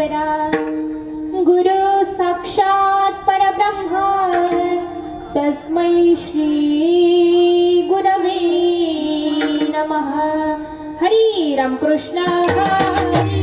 करा। गुरु साक्षात परब्रह्म तस्मै श्री गुरवे नमः। हरी राम कृष्ण हरी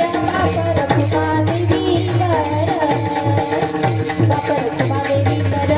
देवी कर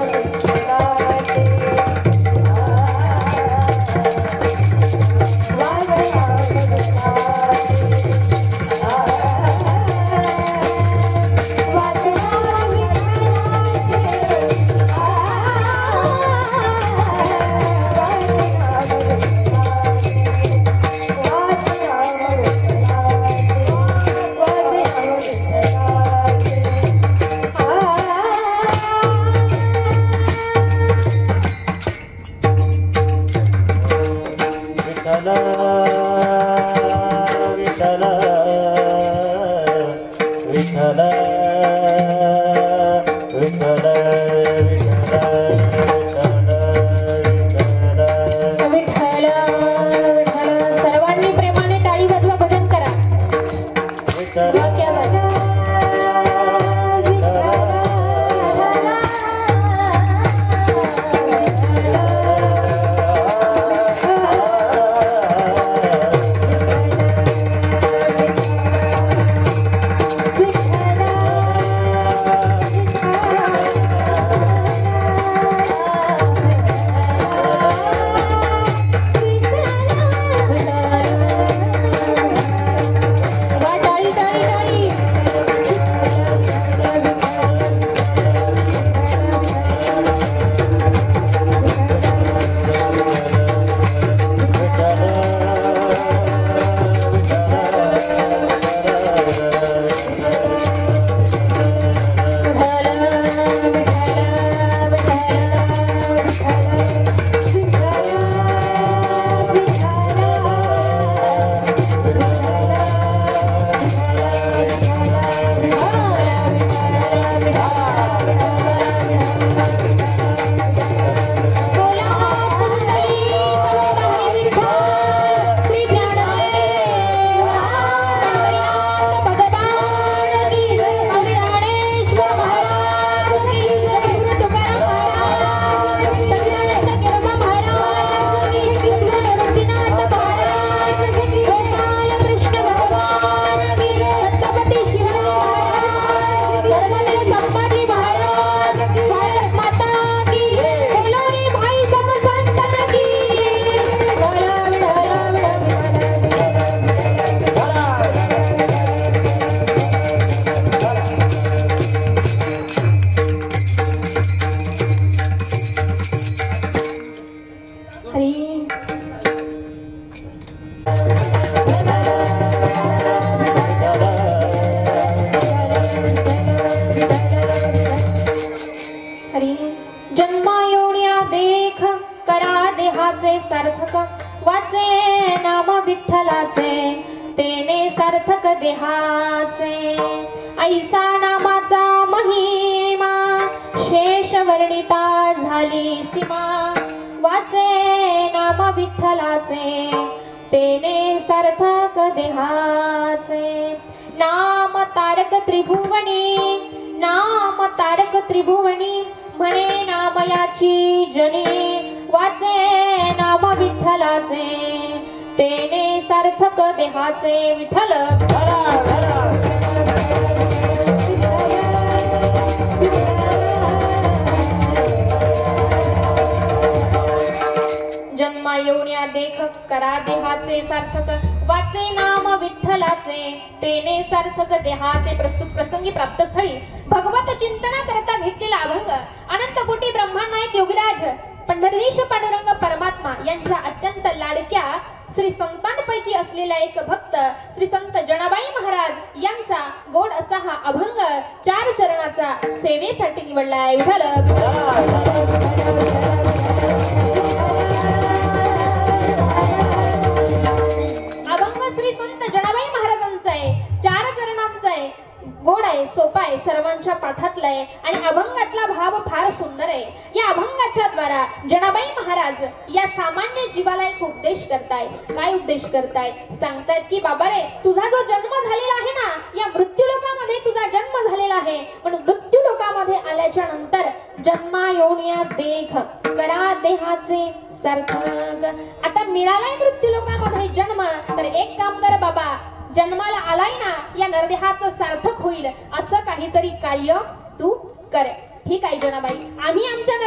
ठीक आहे जनाबाई, आम्ही आमच्या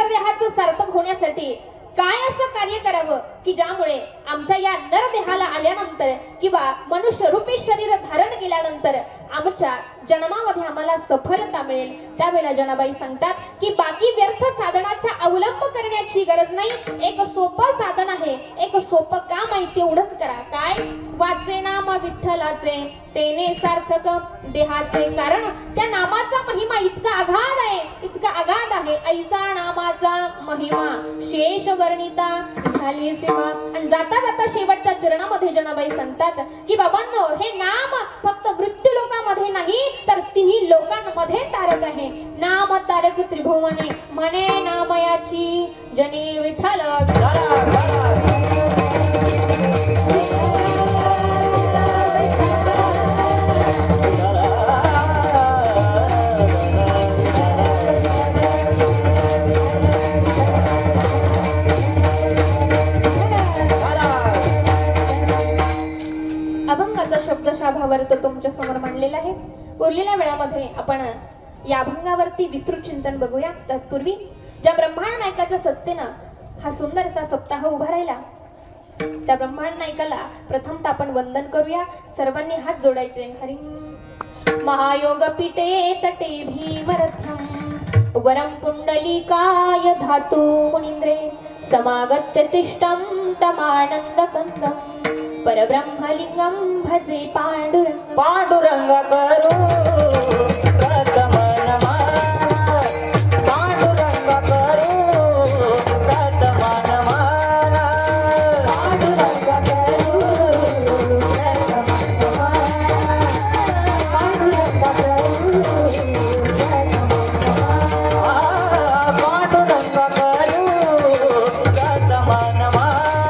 करण्यासाठी काय असं कार्य करावं की ज्यामुळे आमच्या या नरदेहाला आल्यानंतर किंवा मनुष्य रूपी शरीर धारण केल्यानंतर आमच्या जन्मामध्ये आम्हाला सफलता मिळेल. त्यावेळेला जनाबाई सांगतात की बाकी व्यर्थ साधनाचा अवलंब करण्याची गरज नाही. एक सोपं साधन आहे, एक सोपं काम आहे, तेवढंच करा. काय? वाचे नाम विठ्ठलाचे तेने सार्थक देहाचे. कारण त्या नामाचा महिमा इतका अगाध आहे, इतका अगाध आहे. ऐसा नामाचा महिमा शेष वर्णिता झाली सेवा. आणि जाता जाता शेवटच्या चरणामध्ये जनाबाई सांगतात की बाबांनो, हे नाम फक्त मृत्यू लोकांमध्ये नाही तर तिन्ही लोकांमध्ये तारक आहे. नाम तारक त्रिभुवने म्हणे नामयाची जनी विठ्ठल. अभंगाचा शब्दशः भावार्थ तुमच्या समोर मांडलेला आहे. उरलेल्या वेळामध्ये आपण या अभंगावरती विस्तृत चिंतन बघूया. तत्पूर्वी ज्या ब्रह्मांड नायकाच्या सत्तेनं हा सुंदरसा सप्ताह उभा राहिला, त्या ब्रह्मांड नायकाला प्रथमतः आपण वंदन करूया. सर्वांनी हात जोडायचे. हरी महायोग पीठे तटे भीमरथम वरम पुंडलिकाय धातु मुनींद्रे समागत्य तिष्ठं तमानंद कंदम परब्रह्मलिंगम भजे पांडुरंग. पांडुरंग करू प्रथम नमः, पांडुरंग करू प्रथम नमः, पांडुरंग करू प्रथम नमः, पांडुरंग करू प्रथम नमः, पांडुरंग करू प्रथम नमः.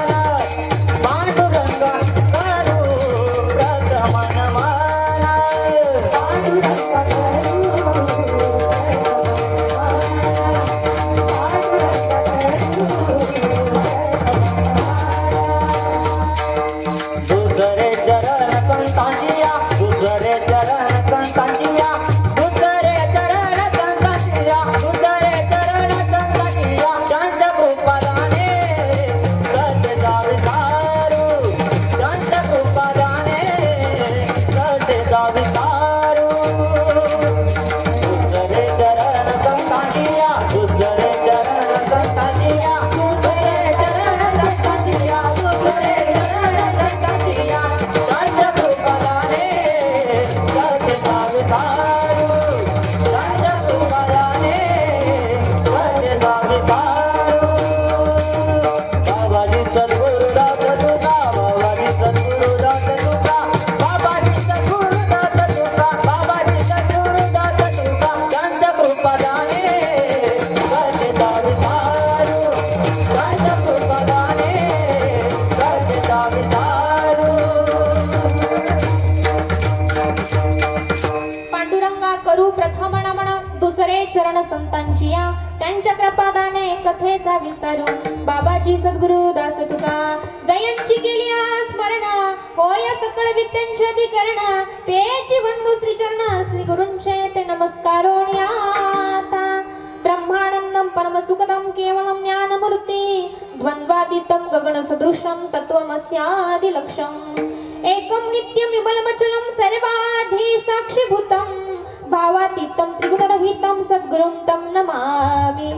संतांची या त्यांच्या कृपादाने कथेचा विस्तारू. बाबाजी सद्गुरु दास तुका जयांची केली स्मरण होय सकळ विद्यांचे अधिकरण. तेची बंधू श्री चरण श्री गुरूंचे ते नमस्कारोण्याता. ब्रह्मानंदम परम सुखदम केवलम ज्ञानमूर्ती द्वंद्वातीतम गगन सदृशम तत्वमस्यादि लक्ष्यम एकम नित्यम विमलमचलम सर्वाधि साक्षीभूतम भावातीतम त्रिगुणरहितम सद्गुरुं तं नमामि.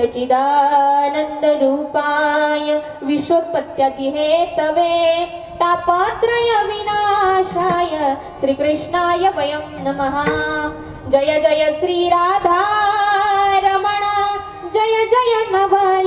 सच्चिदानंद रूपाय विश्वोत्पत्त्यादि हेतवे तापत्रय विनाशाय श्रीकृष्णाय वयं नमः. जय जय श्री राधा रमण जय जय नवल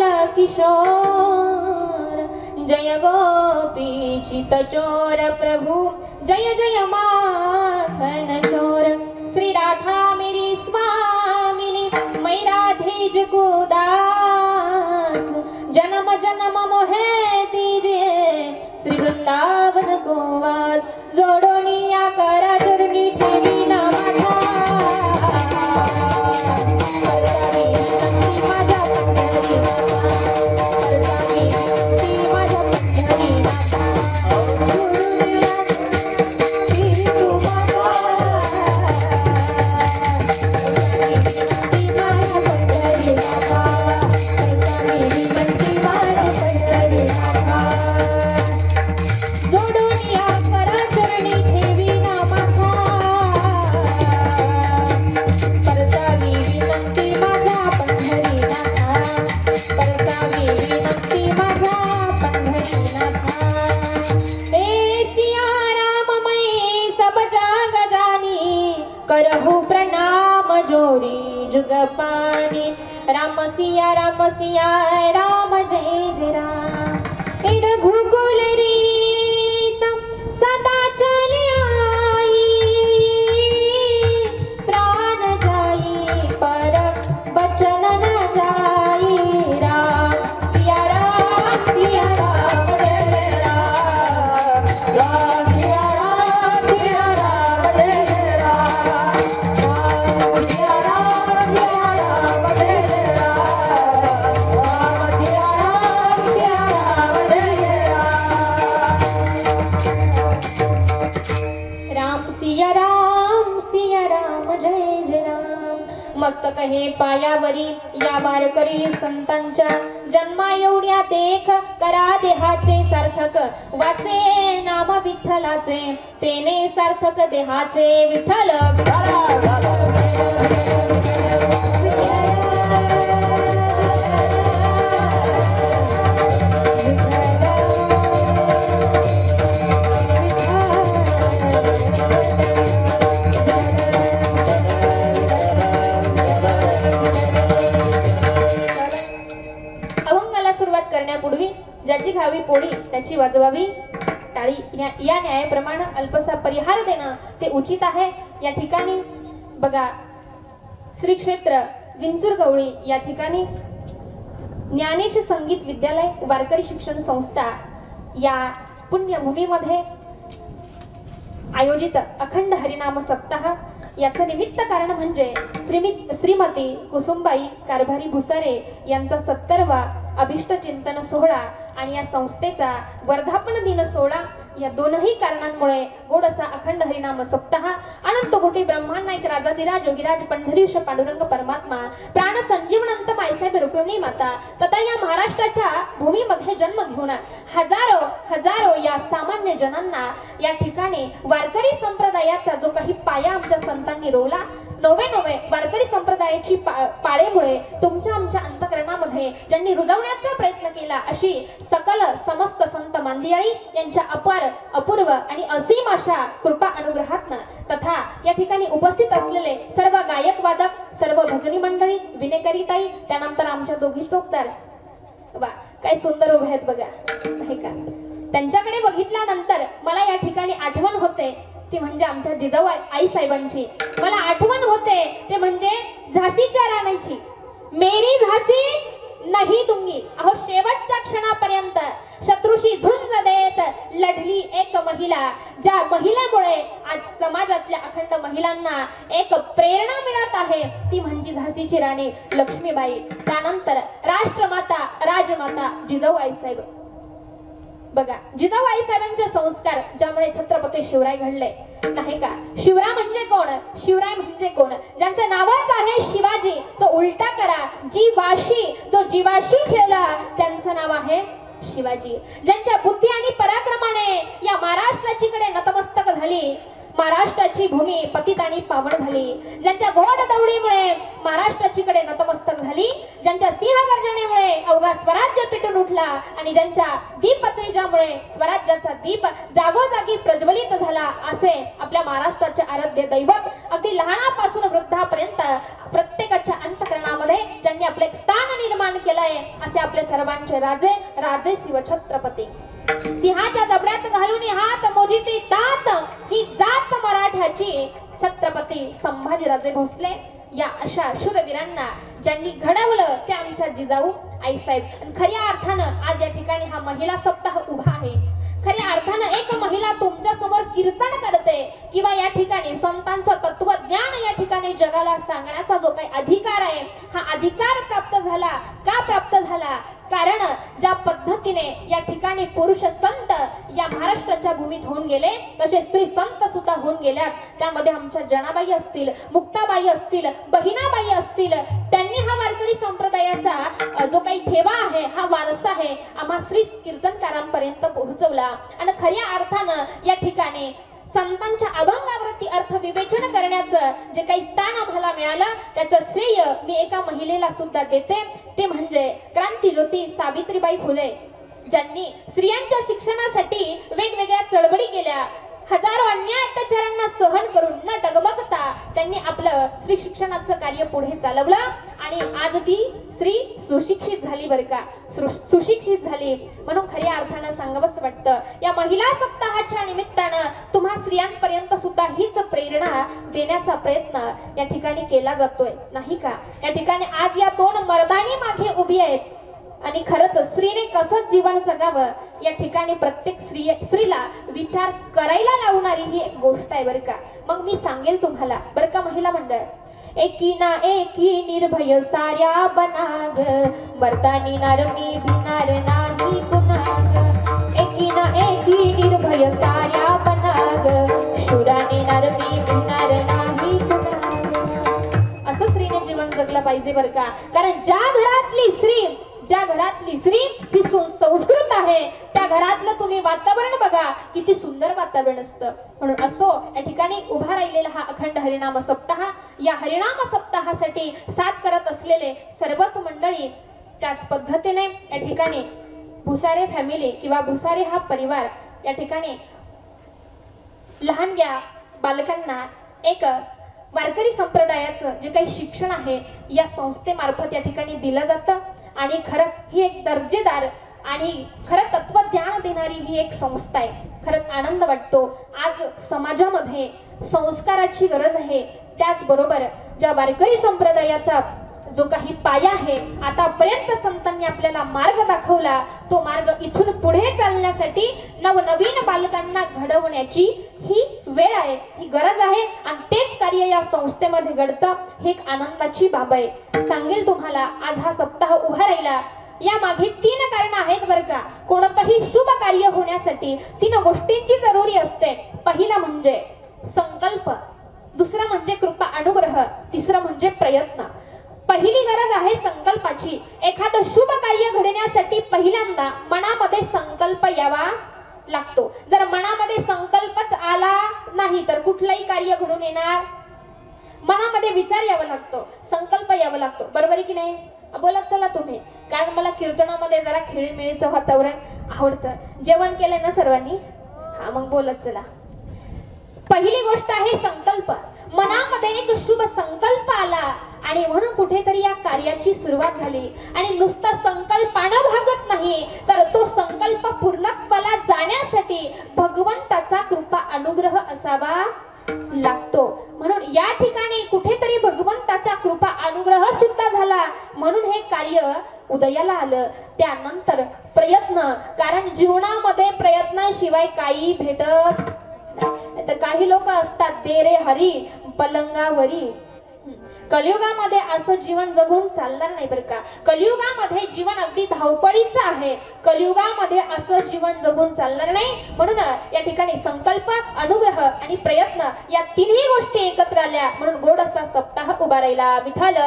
किशोर जय गोपी चितचोर प्रभु जय जय माखन चोर. श्री राधा मेरी स्वामिनी मैं राधे जगो दास. जन्म जन्म मोहे दीजिए श्री वृंदावन को वास. जोडोनिया करा चरणी ठेवी ना माझा Thank you. प्रभु प्रणाम जोरी जुग पानी राम सिया राम जय जय राम इड घुगुल रीत सदा चली आई प्राण जाई पर बचन न जाई राम सिया राम जय राम राम सिया राम जय जय राम सिया राम जय जय राम सिया राम जय जय राम मस्तक हे पायावरी या वारकरी संतांच्या जन्मा एवढ्या देख करा देहाचे सार्थक वाचे नाम विठ्ठलाचे तेने सार्थक देहाचे विठ्ठल अभंगाला सुरुवात करण्यापूर्वी ज्याची घावी पोळी त्याची वाजवावी टाळी या न्यायाप्रमाणे अल्पसा परिहार देणं ते उचित आहे. या ठिकाणी बघा श्री क्षेत्र विंचूर गवळी या ठिकाणी ज्ञानेश संगीत विद्यालय वारकरी शिक्षण संस्था या पुण्यभूमीमध्ये आयोजित अखंड हरिनाम सप्ताह याचं निमित्त कारण म्हणजे श्रीमती कुसुमबाई कारभारी भुसारे यांचा 70वा अभिष्ट चिंतन सोहळा आणि या संस्थेचा वर्धापन दिन सोहळा या दोनही कारणांमुळे गोड असा अखंड हरिनाम सप्ताह अनंत कोटी ब्रह्मांड नायक राजाधिराज योगीराज पंढरीश पांडुरंग परमात्मा प्राण संजीवनंत मायसाहेब रुक्मिणी माता तथा या महाराष्ट्राच्या भूमीमध्ये जन्म घेऊन हजारो या सामान्य जनांना या ठिकाणी वारकरी संप्रदायाचा जो काही पाया आमच्या संतांनी रोवला नवे वारकरी संप्रदायाची पाळेमुळे तुमच्या आमच्या अंतःकरणामध्ये ज्यांनी रुजवण्याचा प्रयत्न केला अशी सकल समस्त संत मांदियाळी यांच्या अपूर्व आणि असीम अशा कृपा अनुग्रहातनं तथा या ठिकाणी उपस्थित असलेले सर्व गायक वादक सर्व भजनी मंडळी विनेकरीताई त्यानंतर आमच्या दोघी चोपदार वा काय सुंदर उभे आहेत बघा नाही का. त्यांच्याकडे बघितल्यानंतर मला या ठिकाणी आठवण होते ती म्हणजे आमच्या जिजाऊ आई साहेबांची. मला आठवण होते ते म्हणजे झाशीच्या राणीची. मेरी झाशी नाही दूंगी. अहो शेवटच्या क्षणापर्यंत शत्रूशी झुंज देत लढली एक महिला ज्या महिलेमुळे आज समाजातल्या अखंड महिलांना एक प्रेरणा मिळत आहे ती म्हणजे झाशीची राणी लक्ष्मीबाई. त्यानंतर राष्ट्रमाता राजमाता जिजाऊ आई साहेब. बघा जिजाऊ आई साहेबांचे संस्कार ज्यामुळे छत्रपती शिवराय घडले नाही का. शिवराय म्हणजे कोण ज्यांचं नावच आहे शिवाजी तो उलटा करा जो जीवाशी खेळला त्यांचं नाव आहे शिवाजी. ज्यांच्या बुद्धी आणि पराक्रमाने या महाराष्ट्राची कडे नतमस्तक झाली महाराष्ट्राची भूमी पतित आणि पावन झाली. ज्यांच्या घोड दौडीमुळे महाराष्ट्राची कडे नतमस्तक झाली. ज्यांच्या सिंहगर्जनेमुळे अवघा स्वराज्य पेटून उठला आणि ज्यांच्या दीपतेजामुळे स्वराज्याचा दीप जागोजागी प्रज्वलित झाला असे आपल्या महाराष्ट्राचे आराध्य दैवत अगदी लहानापासून वृद्धापर्यंत प्रत्येकाच्या अंतःकरणामध्ये ज्यांनी आपले एक स्थान निर्माण केलंय असे आपले सर्वांचे राजे शिवछत्रपती. सिंहाच्या जबड्यात घालून हात मोजिती तात ही जात मराठ्याची छत्रपती संभाजीराजे भोसले या अशा शूरवीरांना ज्यांनी घडवलं ते आमच्या जिजाऊ आईसाहेब. खऱ्या अर्थानं आज या ठिकाणी हा महिला सप्ताह उभा आहे. खऱ्या अर्थानं एक महिला तुमच्या समोर कीर्तन करते किंवा या ठिकाणी संतांचं तत्वज्ञान या ठिकाणी जगाला सांगण्याचा जो काही अधिकार आहे हा अधिकार प्राप्त झाला का प्राप्त झाला कारण ज्या पद्धतीने या ठिकाणी पुरुष संत या महाराष्ट्राच्या भूमीत होऊन गेले तसे स्त्री संत सुद्धा होऊन गेल्यात. त्यामध्ये आमच्या जनाबाई असतील मुक्ताबाई असतील बहिणाबाई असतील त्यांनी हा वारकरी संप्रदायाचा जो काही ठेवा आहे हा वारसा आहे आम्हा श्री कीर्तनकारांपर्यंत पोहोचवला. आणि खऱ्या अर्थानं या ठिकाणी संतांच्या अभंगावरती अर्थ विवेचन करण्याचं जे काही स्थान आम्हाला मिळालं त्याचं श्रेय मी एका महिलेला सुद्धा देते ते म्हणजे क्रांतिज्योती सावित्रीबाई फुले ज्यांनी स्त्रियांच्या शिक्षणासाठी वेगवेगळ्या चळवळी केल्या. हजारो अन्याय अत्याचारांना सहन करून न डगमगता त्यांनी आपलं स्त्री शिक्षणाचं कार्य पुढे चालवलं आणि आज ती स्त्री सुशिक्षित झाली बरं का. सुशिक्षित झाली म्हणून खऱ्या अर्थानं सांगावंसं वाटतं या महिला सप्ताहाच्या निमित्तानं तुम्हा स्त्रियांपर्यंत सुद्धा हीच प्रेरणा देण्याचा प्रयत्न या ठिकाणी केला जातोय नाही का. या ठिकाणी आज या दोन मर्दानी मागे उभी आहेत आणि खरंच स्त्रीने कसं जीवन जगावं या ठिकाणी प्रत्येक स्त्रीला विचार करायला लावणारी ही एक गोष्ट आहे बरं का. मग मी सांगेल तुम्हाला बरं का महिला मंडळ. एकी ना एकी निर्भय साऱ्या बनाग मर्दानी नारमी भिनार नाही कुणाग. एकी ना एकी निर्भय साऱ्या बनाग शुराने नारमी भिनार नाही कुणाग. असं स्त्रीने जीवन जगलं पाहिजे बरं का. कारण ज्या घरातली स्त्री ती संस्कृत आहे त्या घरातलं तुम्ही वातावरण बघा किती सुंदर वातावरण असतं. म्हणून असो या ठिकाणी उभा राहिलेला हा अखंड हरिनाम सप्ताह. या हरिनाम सप्ताहासाठी साथ करत असलेले सर्वच मंडळी त्याच पद्धतीने या ठिकाणी भुसारे फॅमिली किंवा भुसारे हा परिवार या ठिकाणी लहानग्या बालकांना एक वारकरी संप्रदायाचं जे काही शिक्षण आहे या संस्थेमार्फत या ठिकाणी दिलं जातं आणि खरंच ही एक दर्जेदार आणि खरं तत्वज्ञान देणारी ही एक संस्था आहे. खरंच आनंद वाटतो. आज समाजामध्ये संस्काराची गरज आहे. त्याचबरोबर ज्या वारकरी संप्रदायाचा जो काही पाया आहे आतापर्यंत संतांनी आपल्याला मार्ग दाखवला तो मार्ग इथून पुढे चालण्यासाठी नवनवीन बालकांना घडवण्याची ही वेळ आहे, ही गरज आहे आणि तेच कार्य या संस्थेमध्ये घडतं. हे एक आनंदाची बाब आहे. सांगेल तुम्हाला आज हा सप्ताह उभा राहिला या मागे 3 कारणं आहेत बरं का. कोणतंही शुभ कार्य होण्यासाठी 3 गोष्टींची जरुरी असते. पहिला म्हणजे संकल्प, दुसरा म्हणजे कृपा अनुग्रह, तिसरं म्हणजे प्रयत्न. पहिली गरज आहे संकल्पाची. एखादं शुभ कार्य घडण्यासाठी पहिल्यांदा मनामध्ये संकल्प यावा लागतो. जर मनामध्ये संकल्पच आला नाही तर कुठलंही कार्य घडून येणार. मनामध्ये विचार यावा लागतो, संकल्प यावा लागतो. बरोबर आहे की नाही? बोलत चला तुम्ही. कारण मला कीर्तनामध्ये जरा खेळीमेळीचं वातावरण आवडतं. जेवण केलंय ना सर्वांनी? हा मग बोलत चला. पहिली गोष्ट आहे संकल्प. मनामध्ये एक शुभ संकल्प आला आणि म्हणून कुठेतरी या कार्याची सुरुवात झाली. आणि नुसतं संकल्पानं भागत नाही तर तो संकल्प पूर्णत्वाला जाण्यासाठी भगवंताचा कृपा अनुग्रह असावा लागतो. म्हणून या ठिकाणी कुठेतरी भगवंताचा कृपा अनुग्रह सुद्धा झाला म्हणून हे कार्य उदयाला आलं. त्यानंतर प्रयत्न. कारण जीवनामध्ये प्रयत्नाशिवाय काही भेटत नाही. तर काही लोक असतात दे रे हरी पलंगावरी. कलियुगामध्ये असं जीवन जगून चालणार नाही बरं का. कलियुगामध्ये जीवन अगदी धावपळीचं आहे. कलियुगामध्ये असं जीवन जगून चालणार नाही. म्हणून या ठिकाणी संकल्प, अनुग्रह आणि प्रयत्न या 3ही गोष्टी एकत्र आल्या म्हणून गोड असा सप्ताह उभा राहिला. विठ्ठल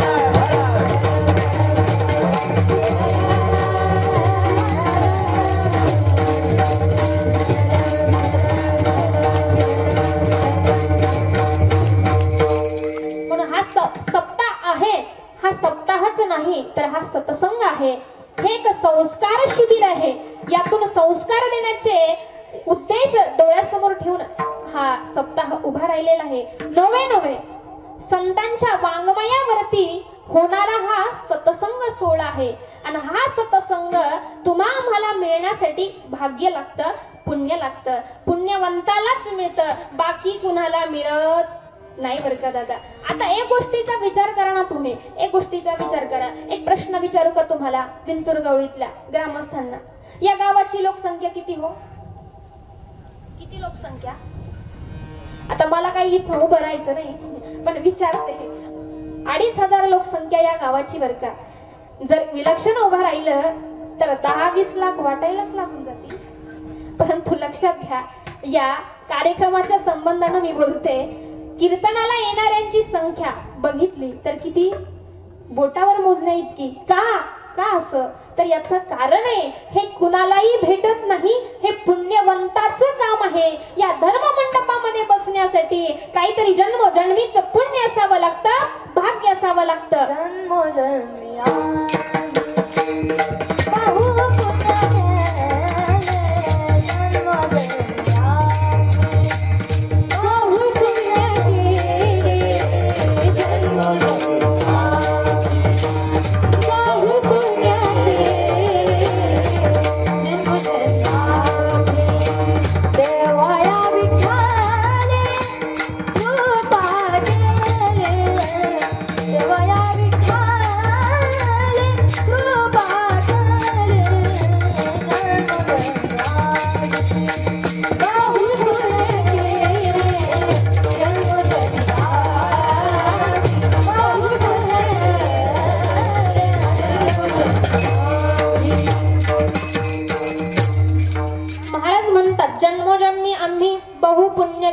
सप्ताह आहे. हा सप्ताहच नाही तर हा सत्संग आहे. हे एक संस्कार शिबिर आहे. यातून संस्कार देण्याचे उद्देश डोळ्यासमोर ठेवून हा सप्ताह उभा राहिलेला आहे. नवे संतांच्या वाङ्मयावरती होणारा हा सत्संग सोहळा आहे. आणि हा सत्संग आम्हाला मिळण्यासाठी भाग्य लागतं, पुण्य लागतं. पुण्यवंतालाच मिळतं, बाकी कुणाला मिळत नाही बरं का दादा. आता एक गोष्टीचा विचार करा ना तुम्ही. एक गोष्टीचा विचार करा. एक प्रश्न विचारू का तुम्हाला विंचुरगवळीतल्या ग्रामस्थांना. या गावाची लोकसंख्या किती हो? किती लोकसंख्या? आता मला काही इथं उभं राहायचं नाही पण विचारते. 2500 लोकसंख्या या गावाची बरं का. जर विलक्षण उभं राहिलं तर 10-20 लाख वाटायलाच लागून जातील. परंतु लक्षात घ्या या कार्यक्रमाच्या संबंधानं मी बोलते. कीर्तनाला येणाऱ्यांची संख्या बघितली तर किती? बोटावर मोजण्या इतकी. का असं? तर याचं कारण आहे हे कुणालाही भेटत नाही. हे पुण्यवंताचं काम आहे. या धर्म मंडपामध्ये बसण्यासाठी काहीतरी जन्मोजन्मीचं पुण्य असावं लागतं, भाग्य असावं लागतं. जन्मोजन्मी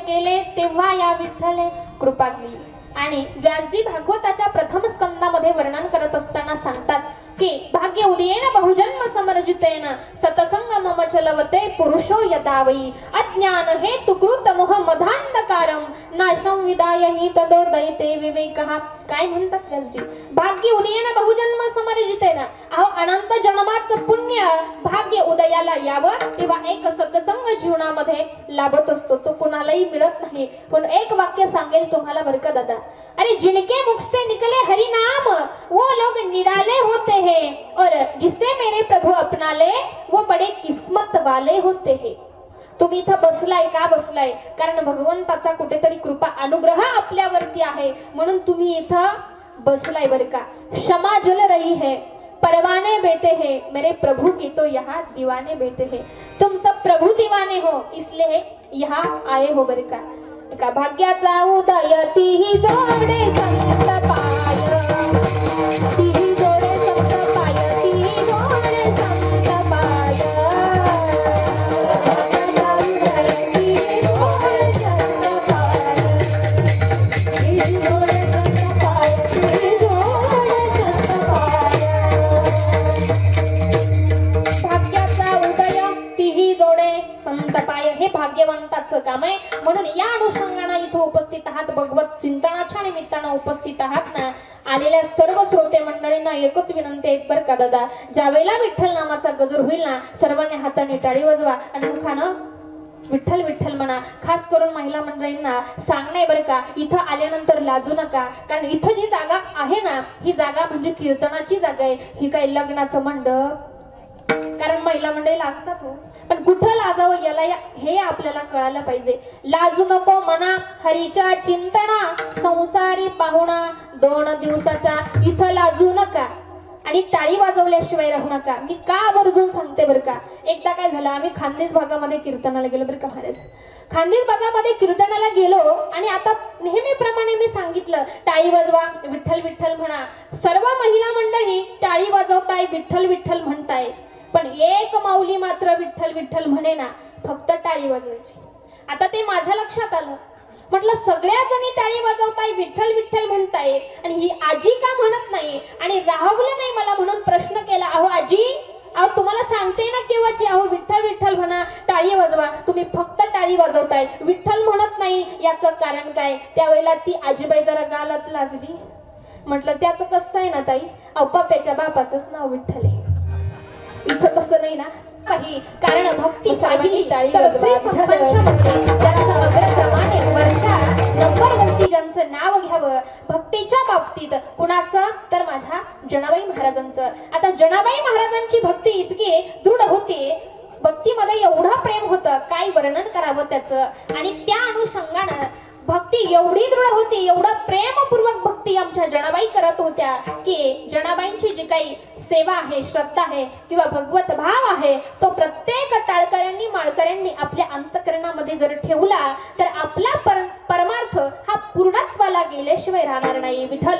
केले तेव्हा या विठ्ठले कृपा केली. आणि व्यासजी भागवताच्या प्रथम स्कंदामध्ये वर्णन करत असताना सांगतात की भाग्य उदयेन बहुजन्म समर्जितेन सतसंग मम चलवते पुरुषो यदावई अज्ञान हे तुकृत मोह मधांधकारम नाशम विदायहि तदोदयते विवेकः. काय म्हणतात व्यासजी? भाग्य उदयेन बहुजन्म समर्जितेन, अहो अनंत जन्माचं पुण्य भाग्य उदयाला यावं तेव्हा एक सत्संग जीवनामध्ये लाभत असतो, तो कुणालाही मिळत नाही. पण एक वाक्य सांगेल तुम्हाला बरं का दादा, अरे जिनके मुख से निकले हरि नाम वो लोग निराले होते हैं और जिसे मेरे प्रभु अपना ले वो बड़े किस्मत वाले होते हैं. तुम्ही इथं बसलाय का बसलाय? कारण भगवंताचा कुठेतरी कृपा अनुग्रह आपल्यावरती आहे म्हणून तुम्ही इथं बसलाय बरं का. क्षमा जल रही है, परवाने बैठे हैं, मेरे प्रभु की तो यहाँ दीवाने बैठे हैं. तुम सब प्रभु दीवाने हो इसलिए यहाँ आए हो बरं का. का भाग्याचा उदय तीही जोडे संत पाय, तीही जोडे संत पाय, तीही जोडे संत पाय. भाग्याचा उदय तीही जोडे संत पाय, तीही जोडे संत पाय, तीही जोडे संत पाय. भाग्याचा उदय तीही जोडे संत पाय हे भाग्यवंताचं काम आहे. म्हणून या अनुषंगाने इथं उपस्थित आहात, भगवत चिंतनाच्या निमित्तानं उपस्थित आहात ना, आलेल्या सर्व श्रोते मंडळींना एकच विनंती आहे बरं का दादा, ज्यावेळेला विठ्ठल नामाचा गजर होईल ना, सर्वांनी हाताने टाळी वाजवा आणि मुखानं विठ्ठल विठ्ठल म्हणा. खास करून महिला मंडळींना सांगणे बरं का, इथं आल्यानंतर लाजू नका, कारण इथं जी जागा आहे ना, ही जागा म्हणजे कीर्तनाची जागा आहे, ही काही लग्नाचं मंडप. कारण महिला मंडळी लाजतात हो, पण कुठं लाजावं याला हे आपल्याला कळायला पाहिजे. लाजू नको मना हरीच्या चिंतना, संसारी पाहुणा 2 दिवसाचा, इथं लाजू नका आणि टाळी वाजवल्याशिवाय राहू नका. मी का आवर्जून सांगते बरं का, एकदा काय झालं, आम्ही खानदेश भागामध्ये कीर्तनाला गेलो बरं का महाराज. खानदेश भागामध्ये कीर्तनाला गेलो आणि आता नेहमीप्रमाणे मी सांगितलं टाळी वाजवा, विठ्ठल विठ्ठल म्हणा. सर्व महिला मंडळी टाळी वाजवताय, विठ्ठल विठ्ठल म्हणताय, पण एक माऊली मात्र विठ्ठल विठ्ठल म्हणे ना, फक्त टाळी वाजवायची. आता ते माझ्या लक्षात आलं, म्हटलं सगळ्या जणी टाळी वाजवताय, विठ्ठल विठ्ठल म्हणताय आणि ही आजी का म्हणत नाही आणि राहवलं नाही मला. म्हणून प्रश्न केला, अहो आजी, अहो तुम्हाला सांगते ना केव्हाची, अहो विठ्ठल विठ्ठल म्हणा, टाळी वाजवा, तुम्ही फक्त टाळी वाजवताय, विठ्ठल म्हणत नाही, याचं कारण काय? त्यावेळेला ती आजीबाई जरा गालात लाजली. म्हटलं त्याचं कसं आहे ना ताई, अहो पप्प्याच्या बापाचंच नाव विठ्ठल आहे, इथं तसं नाही ना काही. कारण भक्ती पाहिली तर श्री संतांच्या मध्ये ज्यांचं अग्रक्रमाने वरच्या नंबरवरती ज्यांचं नाव घ्यावं भक्तीच्या बाबतीत, कुणाचं तर माझ्या जनाबाई महाराजांचं. आता जनाबाई महाराजांची भक्ती इतकी दृढ होती, भक्तीमध्ये एवढं प्रेम होतं, काय वर्णन करावं त्याचं. आणि त्या अनुषंगानं भक्ती एवढी दृढ होती, एवढं प्रेमपूर्वक भक्ती आमच्या जनाबाई करत होत्या की जनाबाईंची जी काही सेवा आहे, श्रद्धा आहे किंवा भगवत भाव आहे, तो प्रत्येक टाळकऱ्यांनी माळकऱ्यांनी आपल्या अंतःकरणामध्ये जर ठेवला तर आपला परमार्थ हा पूर्णत्वाला गेल्याशिवाय राहणार नाही. विठ्ठल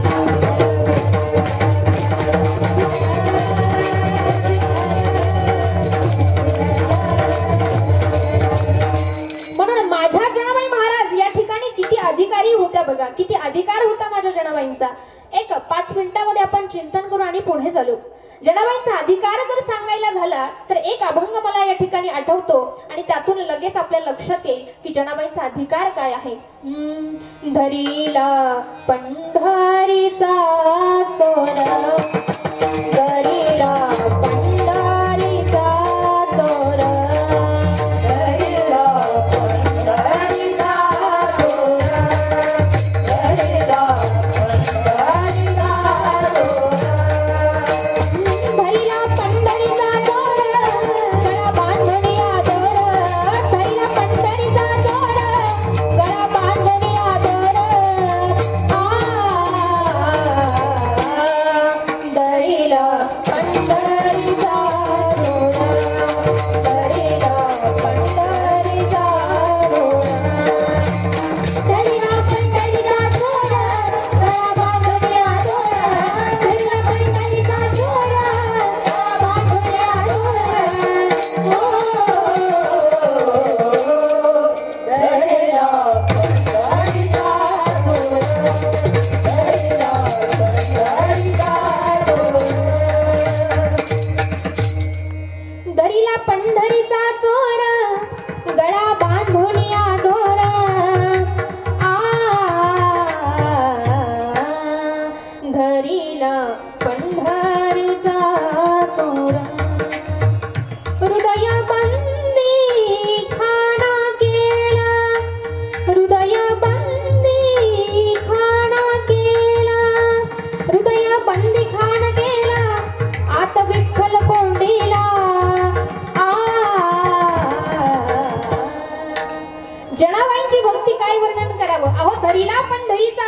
म्हणून माझ्या जनाबाई महाराज या ठिकाणी किती अधिकारी होत्या बघा, किती अधिकार होता माझ्या जनाबाईंचा. एक 5 मिनिटांमध्ये आपण चिंतन करू आणि पुढे चालू. जनाबाईंचा अधिकार जर सांगायला झाला तर एक अभंग मला या ठिकाणी आठवतो आणि त्यातून लगेच आपल्या लक्षात येईल की जनाबाईंचा अधिकार काय आहे. धरीला पंढरीचा सोन, धरीला पंढरीचा सोन, धरीला पंढरीचा सोन, धरीला पंढरीचा सोन, धरीला पंढरीचा सोन, गळा बांधणी आदर, धरीला पंढरीचा सोन, गळा बांधणी आदर, धरीला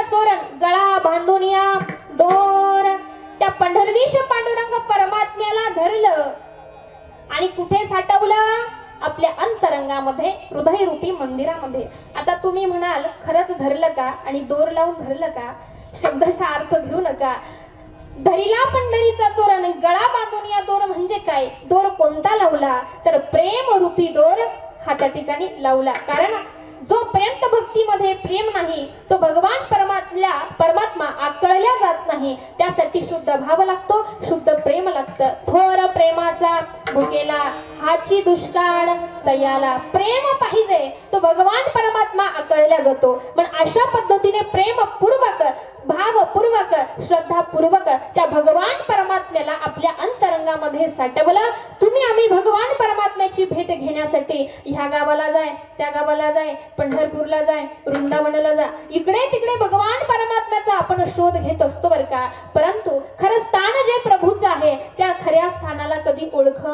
चोरण गळा बांधून या दोर त्या पंढरदीश पांडुरंग परमात्म्याला धरलं आणि कुठे साठवलं? आपल्या अंतरंगामध्ये, हृदयरूपी मंदिरामध्ये. आता तुम्ही म्हणाल खरंच धरलं का आणि दोर लावून धरलं का? शब्दशः अर्थ घेऊ नका. धरिला पंढरीचा चोर आणि गळा बांधून या दोर म्हणजे काय? दोर कोणता लावला? तर प्रेम रूपी दोर हा त्या ठिकाणी लावला. कारण जोपर्यंत भक्तीमध्ये प्रेम नाही तो भगवान परमात्मा आकळल्या जात नाही. त्यासाठी शुद्ध भाव लागतो, शुद्ध प्रेम लागतं. थोर प्रेमाचा भुकेला हाची दुष्काळ तयाला. प्रेम पाहिजे तो भगवान परमात्मा आकळल्या जातो. पण अशा पद्धतीने प्रेमपूर्वक, भावपूर्वक, श्रद्धापूर्वक त्या भगवान परमात्म्याला आपल्या अंतरंगामध्ये साठवलं. तुम्ही आम्ही भगवान परमात्म्याची भेट घेण्यासाठी ह्या गावाला जाय, त्या गावाला जाय, पंढरपूरला जाय, वृंदावनाला जा, इकडे तिकडे भगवान परमात्म्याचा आपण शोध घेत असतो बरं का. परंतु खरं स्थान जे प्रभूचं आहे त्या खऱ्या स्थानाला कधी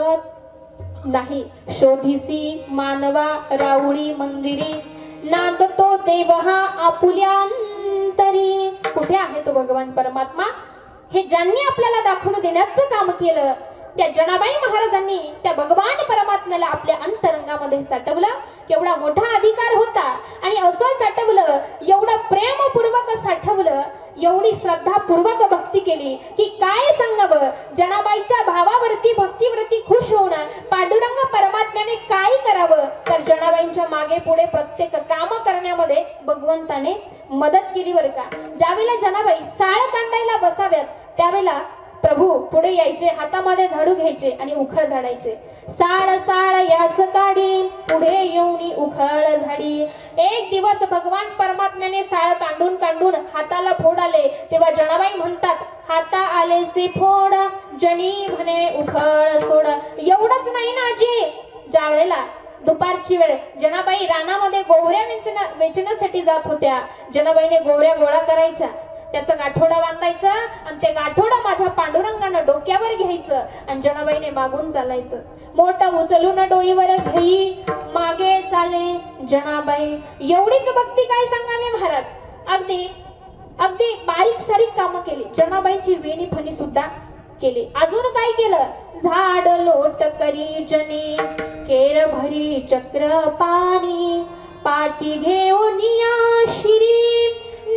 ओळखत नाही. शोधिसी मानवा राऊळी मंदिरी नांदतो देव हा आपुल्या अंतरी. कुठे आहे तो भगवान परमात्मा? हे ज्यांनी आपल्याला दाखवून देण्याचं काम केलं त्या जनाबाई महाराजांनी त्या भगवान परमात्म्याला आपल्या अंतरंगामध्ये साठवलं. केवढा मोठा अधिकार होता आणि असं साठवलं, एवढं प्रेमपूर्वक साठवलं, एवढी श्रद्धापूर्वक भक्ती केली की काय सांगावं. जनाबाईच्या भावावरती, भक्तीवरती खुश होऊन पांडुरंग परमात्म्याने काय करावं तर जनाबाईंच्या मागे पुढे प्रत्येक काम करण्यामध्ये भगवंताने मदत केली बरं का. ज्यावेळेला जनाबाई साळ कांडायला बसाव्यात त्यावेळेला प्रभू पुढे यायचे, हातामध्ये झाडू घ्यायचे आणि उखळ झाडायचे. साळ साळ याच काढी पुढे येऊनी उखळ झाडी. एक दिवस भगवान परमात्म्याने साळ कांडून कांडून हाताला फोड आले तेव्हा जनाबाई म्हणतात, हाता आले से फोड जनी म्हणे उखळ सोड. एवढंच नाही ना आजी, ज्या वेळेला दुपारची वेळ जनाबाई रानामध्ये गोवऱ्या वेचण्यासाठी जात होत्या. जनाबाईने गोवऱ्या गोळा करायच्या, त्याचं गाठोडा बांधायचं आणि ते गाठोडा माझ्या पांडुरंगानं डोक्यावर घ्यायचं आणि जनाबाईने मागून चालायचं. मोठं उचलून डोईवर घेई मागे चाले जनाबाई. एवढीच भक्ती काय सांगावे महाराज. अगदी अगदी बारीक सारीक कामं केली. जनाबाईंची वेणी फणी सुद्धा केली. अजून काय केलं? झाड लोट करी जनी केर भरी चक्र पाणी पाटी घेऊन या शिरी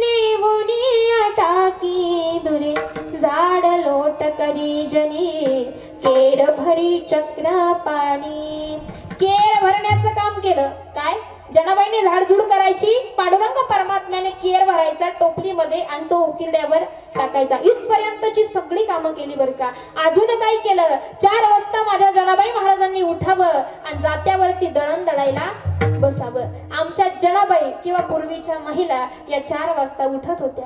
नेवुनी टाकी दुरे. झाड लोट करी जनी केर भरी चक्र पाणी. केर भरण्याचं काम केलं. काय? जनाबाईने झाडझुड करायची, पांडुरंग परमात्म्याने केर भरायचा टोपलीमध्ये आणि तो उकिरड्यावर टाकायचा. इथपर्यंतची सगळी कामं केली बरं का. अजून काय केलं? 4 वाजता माझ्या जनाबाई महाराजांनी उठावं आणि जात्यावरती दळण दळायला बसावं. आमच्या जनाबाई किंवा पूर्वीच्या महिला या 4 वाजता उठत होत्या.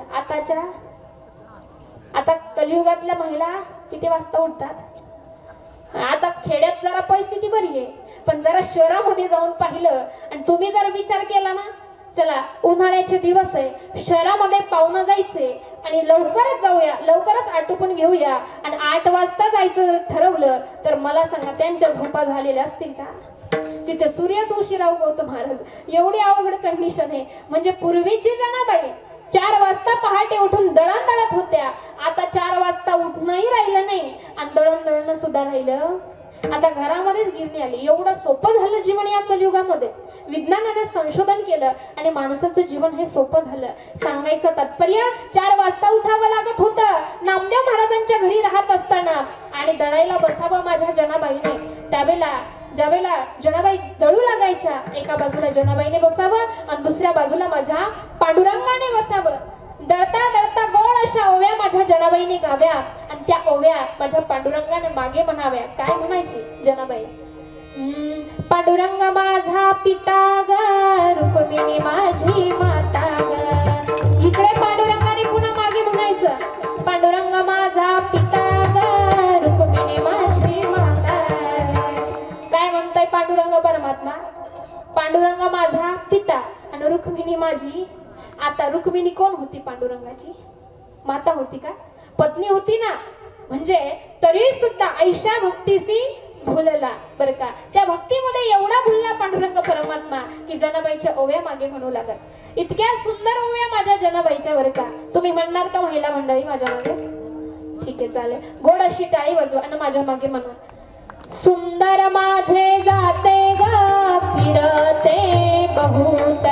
आता कलियुगातल्या महिला किती वाजता उठतात? आता खेड्यात जरा परिस्थिती बरी आहे, पण जरा शहरामध्ये जाऊन पाहिलं आणि तुम्ही जर विचार केला ना, चला उन्हाळ्याचे दिवस आहे, शहरामध्ये पाहुणं जायचे आणि लवकरच जाऊया, लवकरच आटोपून घेऊया आणि 8 वाजता जायचं जर ठरवलं तर मला सांगा त्यांच्या झोपा झालेल्या असतील का? तिथे सूर्यच उशिरा उगवतो महाराज. एवढी अवघड कंडिशन आहे. म्हणजे पूर्वीची जनाबाई 4 वाजता पहाटे उठून दळण दळत होत्या. आता 4 वाजता उठणंही राहिलं नाही आणि दळण दळणं सुद्धा राहिलं. आता घरामध्येच गिरणी आली. एवढं सोपं झालं जीवन या कलियुगामध्ये. विज्ञानाने संशोधन केलं आणि माणसाचं जीवन हे सोपं झालं. सांगायचं तात्पर्य 4 वाजता उठावं लागत होतं नामदेव महाराजांच्या घरी राहत असताना आणि दळायला बसावं माझ्या जनाबाईने. त्यावेळेला ज्यावेळेला जनाबाई दळू लागायच्या, एका बाजूला जनाबाईने बसावं आणि दुसऱ्या बाजूला माझ्या पांडुरंगाने बसावं. दळता दळता गोड अशा ओव्या माझ्या जनाबाईने गाव्या आणि त्या ओव्या माझ्या पांडुरंगाने मागे म्हणाव्या. काय म्हणायची जनाबाई? पांडुरंग माझा पिता ग रुक्मिणी माझी माता ग. इकडे पांडुरंगाने पुन्हा मागे म्हणायचं, पांडुरंग माझा पिता ग रुक्मिणी माझी माता. काय म्हणताय पांडुरंग परमात्मा? पांडुरंग माझा पिता आणि रुक्मिणी माझी. आता रुक्मिणी कोण होती? पांडुरंगाची माता होती का? पत्नी होती ना. म्हणजे तरी सुद्धा ऐशा भक्तीसी भुलला बरं का. त्या भक्तीमध्ये एवढा भुलला पांडुरंग परमात्मा की जनाबाईच्या ओव्या मागे म्हणू लागत. इतक्या सुंदर ओव्या माझ्या जनाबाईच्या बरं का. तुम्ही म्हणणार का महिला मंडळी माझ्या मागे? ठीक आहे चालेल. गोड अशी टाळी वाजवा आणि माझ्या मागे म्हणा. सुंदर माझे जाते ग फिरते बहुत.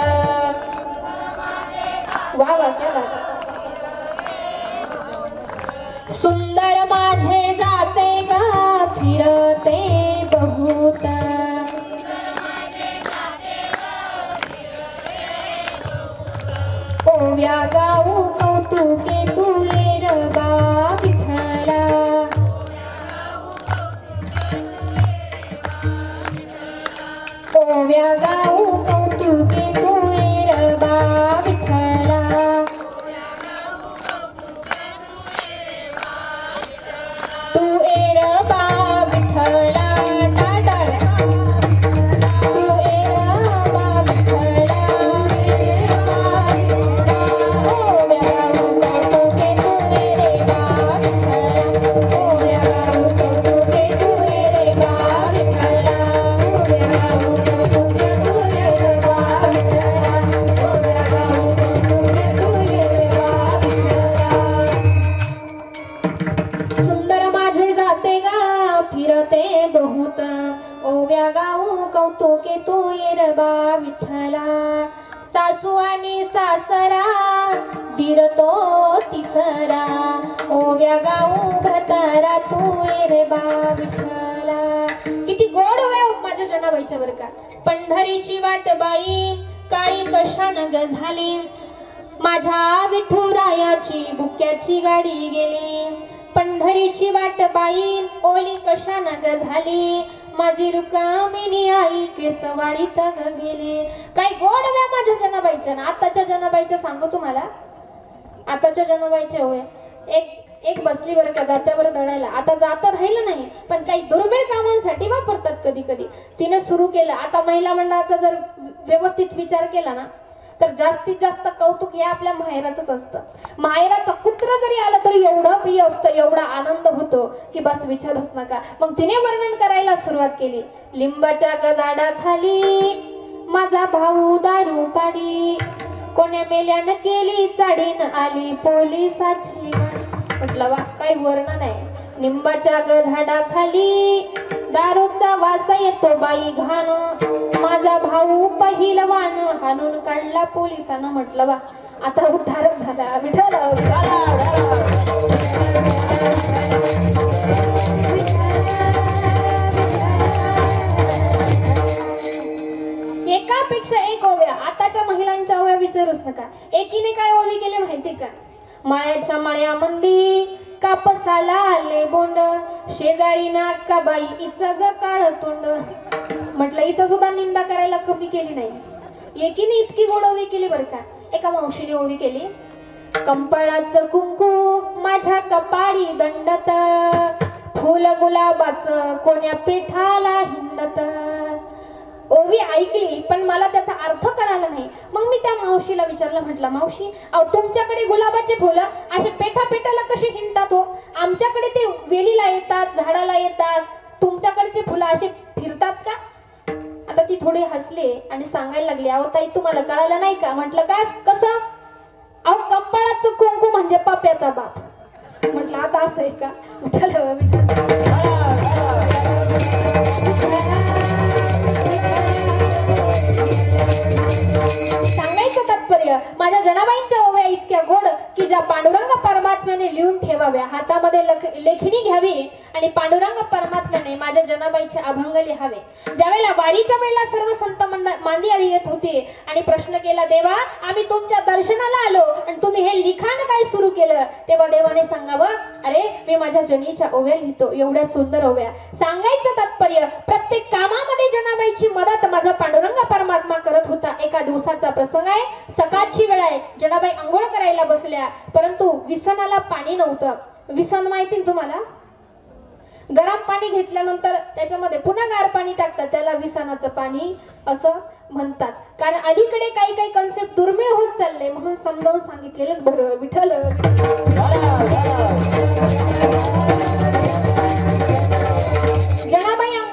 वा वा क्या बात. सुंदर माझे जाते ग फिरते बहुत. ओव्या गाऊ कौतुके तुले रबा विठ्ठला. ओव्या गाऊ कौतुके तुले रबा विठ्ठला. तू एरबा विठ्ठला टाटाळ. तू एरबा विठ्ठला. ओव्या गाऊ कौतुके तुले रबा विठ्ठला. ओव्या गाऊ कौतुके तुले रबा विठ्ठला. ओव्या गाऊ कौतुके तुले रबा विठ्ठला. ओव्या गाऊ कौतुके तुले रबा विठ्ठला. सुंदर माझे जाते गा फिरते बहुत. ओव्या गाऊ कौतुके तू येरबा विठ्ठला. सासू आणि सासरा दिरतो तिसरा. ओव्या गाऊ भ्रतारा तू येरबा विठ्ठला. किती गोड ओव्या माझ्या जनाबाईच्या बरं का. पंढरीची वाट बाई काळी कशान ग झाली. माझ्या विठुरायाची बुक्याची गाडी गेली. पंढरीची वाट बाई ओली कशान ग झाली. माझी रुक्मिणी आई केसवाडीत ग गेली. काय गोड ओव्या माझ्या जनाबाईच्या ना. आताच्या जनाबाईच्या सांगू तुम्हाला. आताच्या जनाबाईच्या ओव्या एक बसली बरं का जात्यावर दळायला. आता जात राहिलं नाही पण काही दुर्मिळ कामांसाठी वापरतात कधी कधी. तिने सुरू केलं. आता महिला मंडळाचा जर व्यवस्थित विचार केला ना तर जास्तीत जास्त कौतुक हे आपल्या माहेराचंच असतं. माहेराचं कुत्र जरी आलं तरी एवढं प्रिय असतं, एवढा आनंद होतो की बस विचारूच नका. मग तिने वर्णन करायला सुरुवात केली. लिंबाच्या झाडाखाली माझा भाऊ दारू पाडी. कोण्या मेल्यानं केली चाडीन आली पोलिसाची. म्हटलं वा काय वर्णन आहे. लिंबाच्या झाडाखाली दारूचा वास येतो बाई घाण. माझा भाऊ पहिलवान हाणून काढला पोलिसानं. म्हटलं वा आता उद्धारच झाला विठ्ठल. एकापेक्षा एक ओव्या. आताच्या महिलांच्या ओव्या विचारूच नका. एकीने काय ओवी केले माहिती का. माळ्याच्या मळ्यामंदी कापसाला आले बोंड. शेजारी नाका बाई इचग काळ तोंड. म्हटलं इथं सुद्धा निंदा करायला कमी केली नाही. एकीने इतकी गोड ओवी केली बरं का. एका मावशीने ओवी केली. कंपाळाचं कुंकू माझ्या कपाळी दंडत. फुल गुलाबाचं कोण्या पेठाला हिंडत. ओवी ऐकली पण मला त्याचा अर्थ कळाला नाही. मग मी त्या मावशीला विचारलं. म्हटलं मावशी अहो तुमच्याकडे गुलाबाचे फुलं असे पेठा पेठाला कशी हिंडतात हो. आमच्याकडे ते वेलीला येतात झाडाला येतात. तुमच्याकडचे फुलं असे फिरतात का. आता ती थोडी हसली आणि सांगायला लागली अहो ताई तुम्हाला कळालं नाही का. म्हटलं काय कसं. अहो कंपाळाचं कुंकू म्हणजे पाप्याचा बाप. म्हटलं आता असं आहे का. सांगायचं तात्पर्य माझ्या जनाबाईंच्या ओव्या इतक्या गोड की ज्या पांडुरंग परमात्म्याने लिहून ठेवाव्या. हातामध्ये लेखणी घ्यावी आणि पांडुरंग परमात्म्याने माझ्या जनाबाईचे अभंग लिहावे. ज्यावेळेला वारीच्या वेळेला सर्व संत मांदियाळी येत होते आणि प्रश्न केला देवा आम्ही तुमच्या दर्शनाला आलो आणि तुम्ही हे लिखाण काय सुरू केलं. तेव्हा देवाने सांगावं अरे मी माझ्या जनीच्या ओव्या लिहितो. एवढ्या सुंदर ओव्या. सांगायचं तात्पर्य प्रत्येक कामामध्ये जनाबाईची मदत माझा पांडुरंग परमात्मा करत होता. एका दिवसाचा प्रसंग आहे. सकाळची वेळ आहे. जनाबाई अंघोळ करायला बसल्या परंतु विसनाला पाणी नव्हतं. विसन माहिती तुम्हाला. गरम पाणी घेतल्यानंतर त्याच्यामध्ये पुन्हा गार पाणी टाकतात. त्याला विसनाचं पाणी असं म्हणतात. कारण अलीकडे काही काही कन्सेप्ट दुर्मिळ होत चालले म्हणून समजावून सांगितलेलंच बरं. विठ्ठल जनाबाई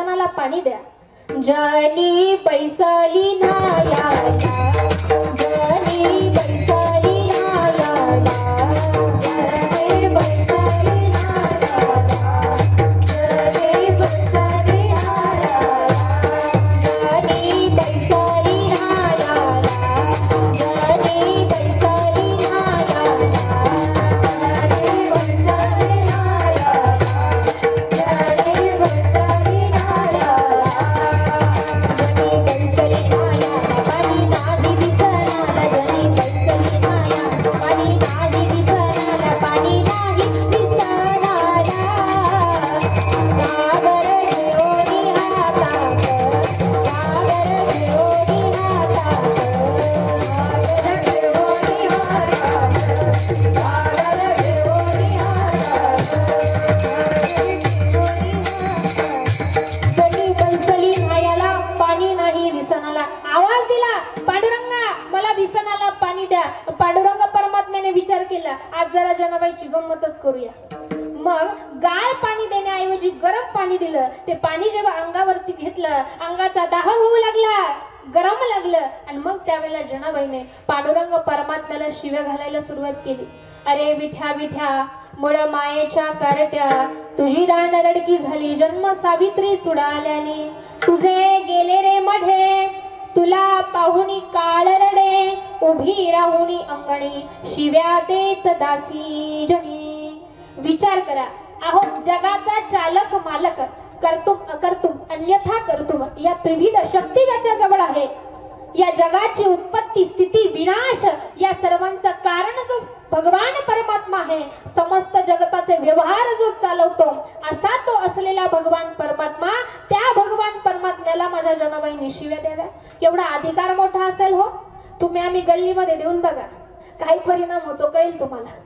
विसनाला पाणी द्या. जनी पैसली नायाला, जनी पैसली नायाला, जनी पैसली नायाला, जनी पैसली नायाला, जनी पैसली नायाला, जनी पैसली नायाला, जनी पैसली नायाला, जनी पैसली नायाला. आवाज दिला, पांडुरंगा मला विसनाला पाणी द्या. पांडुरंग परमात्म्याने विचार केला, आज जरा जनाबाईची गंमतच करूया. मग गार पाणी देण्याऐवजी गरम पाणी दिलं. ते पाणी जेव्हा अंगावरती घेतलं, अंगाचा दाह होऊ लागला, गरम लागलं. आणि मग त्यावेळेला जनाबाईने पांडुरंग परमात्म्याला शिव्या घालायला सुरुवात केली. अरे विठ्या विठ्या, मुळ मायेच्या कारट्या, तुझी दान रडकी झाली, जन्म सावित्री चुडाल्याने. तुझे गेले रे मढे, तुला पाहुणी काळ रडे, उभी राहुणी अंगणी, शिव्या देत दासी जनी. विचार करा, अहो जगाचा चालक मालक, कर्तुम अकर्तुम अन्यथा कर्तुम या त्रिविध शक्ती ज्याच्या जवळ आहे. या जगाची उत्पत्ती स्थिती विनाश या सर्वांचं कारण जो भगवान परमात्मा आहे, समस्त जगताचे व्यवहार जो चालवतो असा तो असलेला भगवान परमात्मा, त्या भगवान परमात्म्याला माझ्या जनाबाईंनी शिव्या द्याव्या. केवढा अधिकार मोठा असेल हो. तुम्ही आम्ही गल्लीमध्ये देऊन बघा, काही परिणाम होतो कळेल तुम्हाला.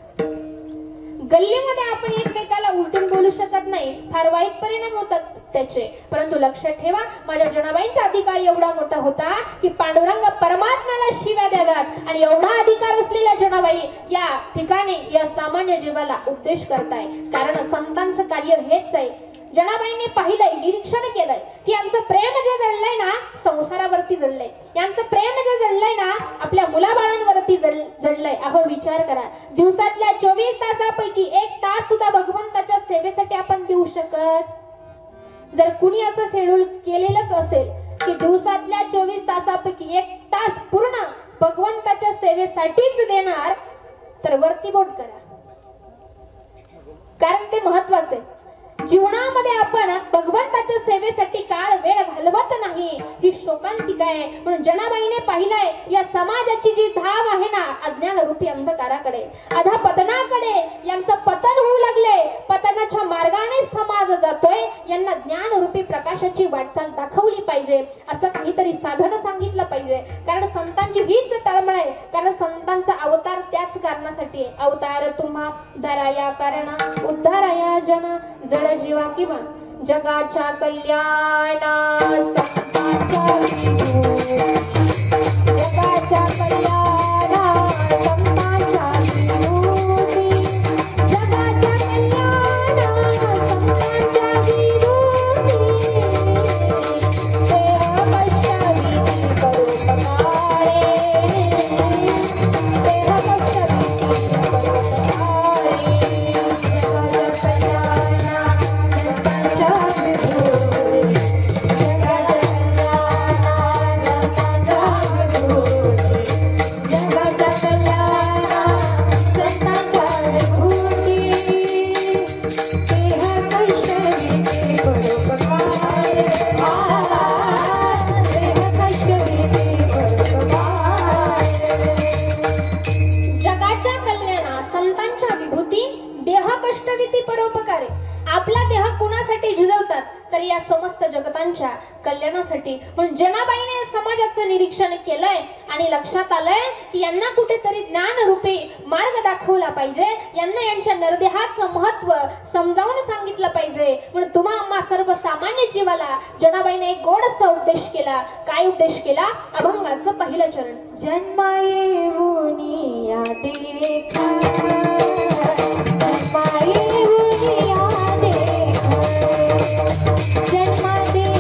गल्लीमध्ये आपण एकमेकाला उलटून बोलू शकत नाही, फार वाईट परिणाम होतात त्याचे. परंतु लक्षात ठेवा, माझ्या जनाबाईंचा अधिकार एवढा मोठा होता की पांडुरंग परमात्म्याला शिव्या द्याव्यात. आणि एवढा अधिकार असलेल्या जनाबाई या ठिकाणी या सामान्य जीवाला उपदेश करताय. कारण संतांचं कार्य हेच आहे. जनाबाईंनी पाहिलंय, निरीक्षण केलंय की यांचं प्रेम जे जडलंय ना संसारावरती जडलंय, यांचं प्रेम जे जडलंय ना आपल्या मुलाबाळांवरती जडलंय. अहो विचार करा, दिवसातल्या 24 तासापैकी 1 तास सुद्धा भगवंताच्या सेवेसाठी आपण देऊ शकत? जर कुणी असं शेड्यूल केलेलंच असेल की दिवसातल्या 24 तासापैकी 1 तास पूर्ण भगवंताच्या सेवेसाठीच देणार, तर वरती बोट करा. कारण ते महत्वाचं आहे. जीवनामध्ये आपण भगवंताच्या सेवेसाठी काळ वेळ घालवत नाही, ही शोकांतिका आहे. म्हणून जनाबाईने पाहिलंय, या समाजाची जी धाव आहे ना अज्ञान रूपी अंधकाराकडे, अधपतनाकडे, यांचं पतन होऊ लागले. पतनाच्या मार्गाने समाज जातोय. यांना ज्ञान रूपी प्रकाशाची वाटचाल दाखवली पाहिजे, असं काहीतरी साधन सांगितलं पाहिजे. कारण संतांची हीच तळमळ आहे. कारण संतांचा अवतार त्याच कारणासाठी आहे. अवतार तुम्हा धराया कारण उद्धाराया जन, जड जीवा किंवा जगाच्या कल्याणा, जगाच्या कल्याणा, संतांच्या विभूती, जगाच्या कल्याणा, संतांच्या विभूती, देह कष्टविधी परोपकारे, देह कष्टविधी परोपकारे, जगाच्या कल्याणा, संतांच्या विभूती, जगाच्या कल्याणा, संतांच्या विभूती, जगाच्या कल्याणा, संतांच्या विभूती, देह कष्टविधी परोपकारे, देह कष्टविधी परोपकारे. जगाच्या कल्याणा, संतांच्या विभूती, देह कष्टविधी परोपकारे. आपला देह कुणासाठी झिजवतात? तर या समस्त जगतांच्या कल्याणासाठी. म्हणून जनाबाईने समाजाचं निरीक्षण केलंय आणि लक्षात आलंय की यांना कुठेतरी ज्ञान रूपी मार्ग दाखवला पाहिजे. यांना यांच्या नरदेहाचं महत्व समजावून सांगितलं पाहिजे. म्हणून तुम्हा आम्हा सर्वसामान्य जीवाला जनाबाईने एक गोडसा उपदेश केला. काय उपदेश केला? अभंगाचं पहिलं चरण. जन्मा येऊनी या देखा, जन्मा येऊनी या देखा, जन्मा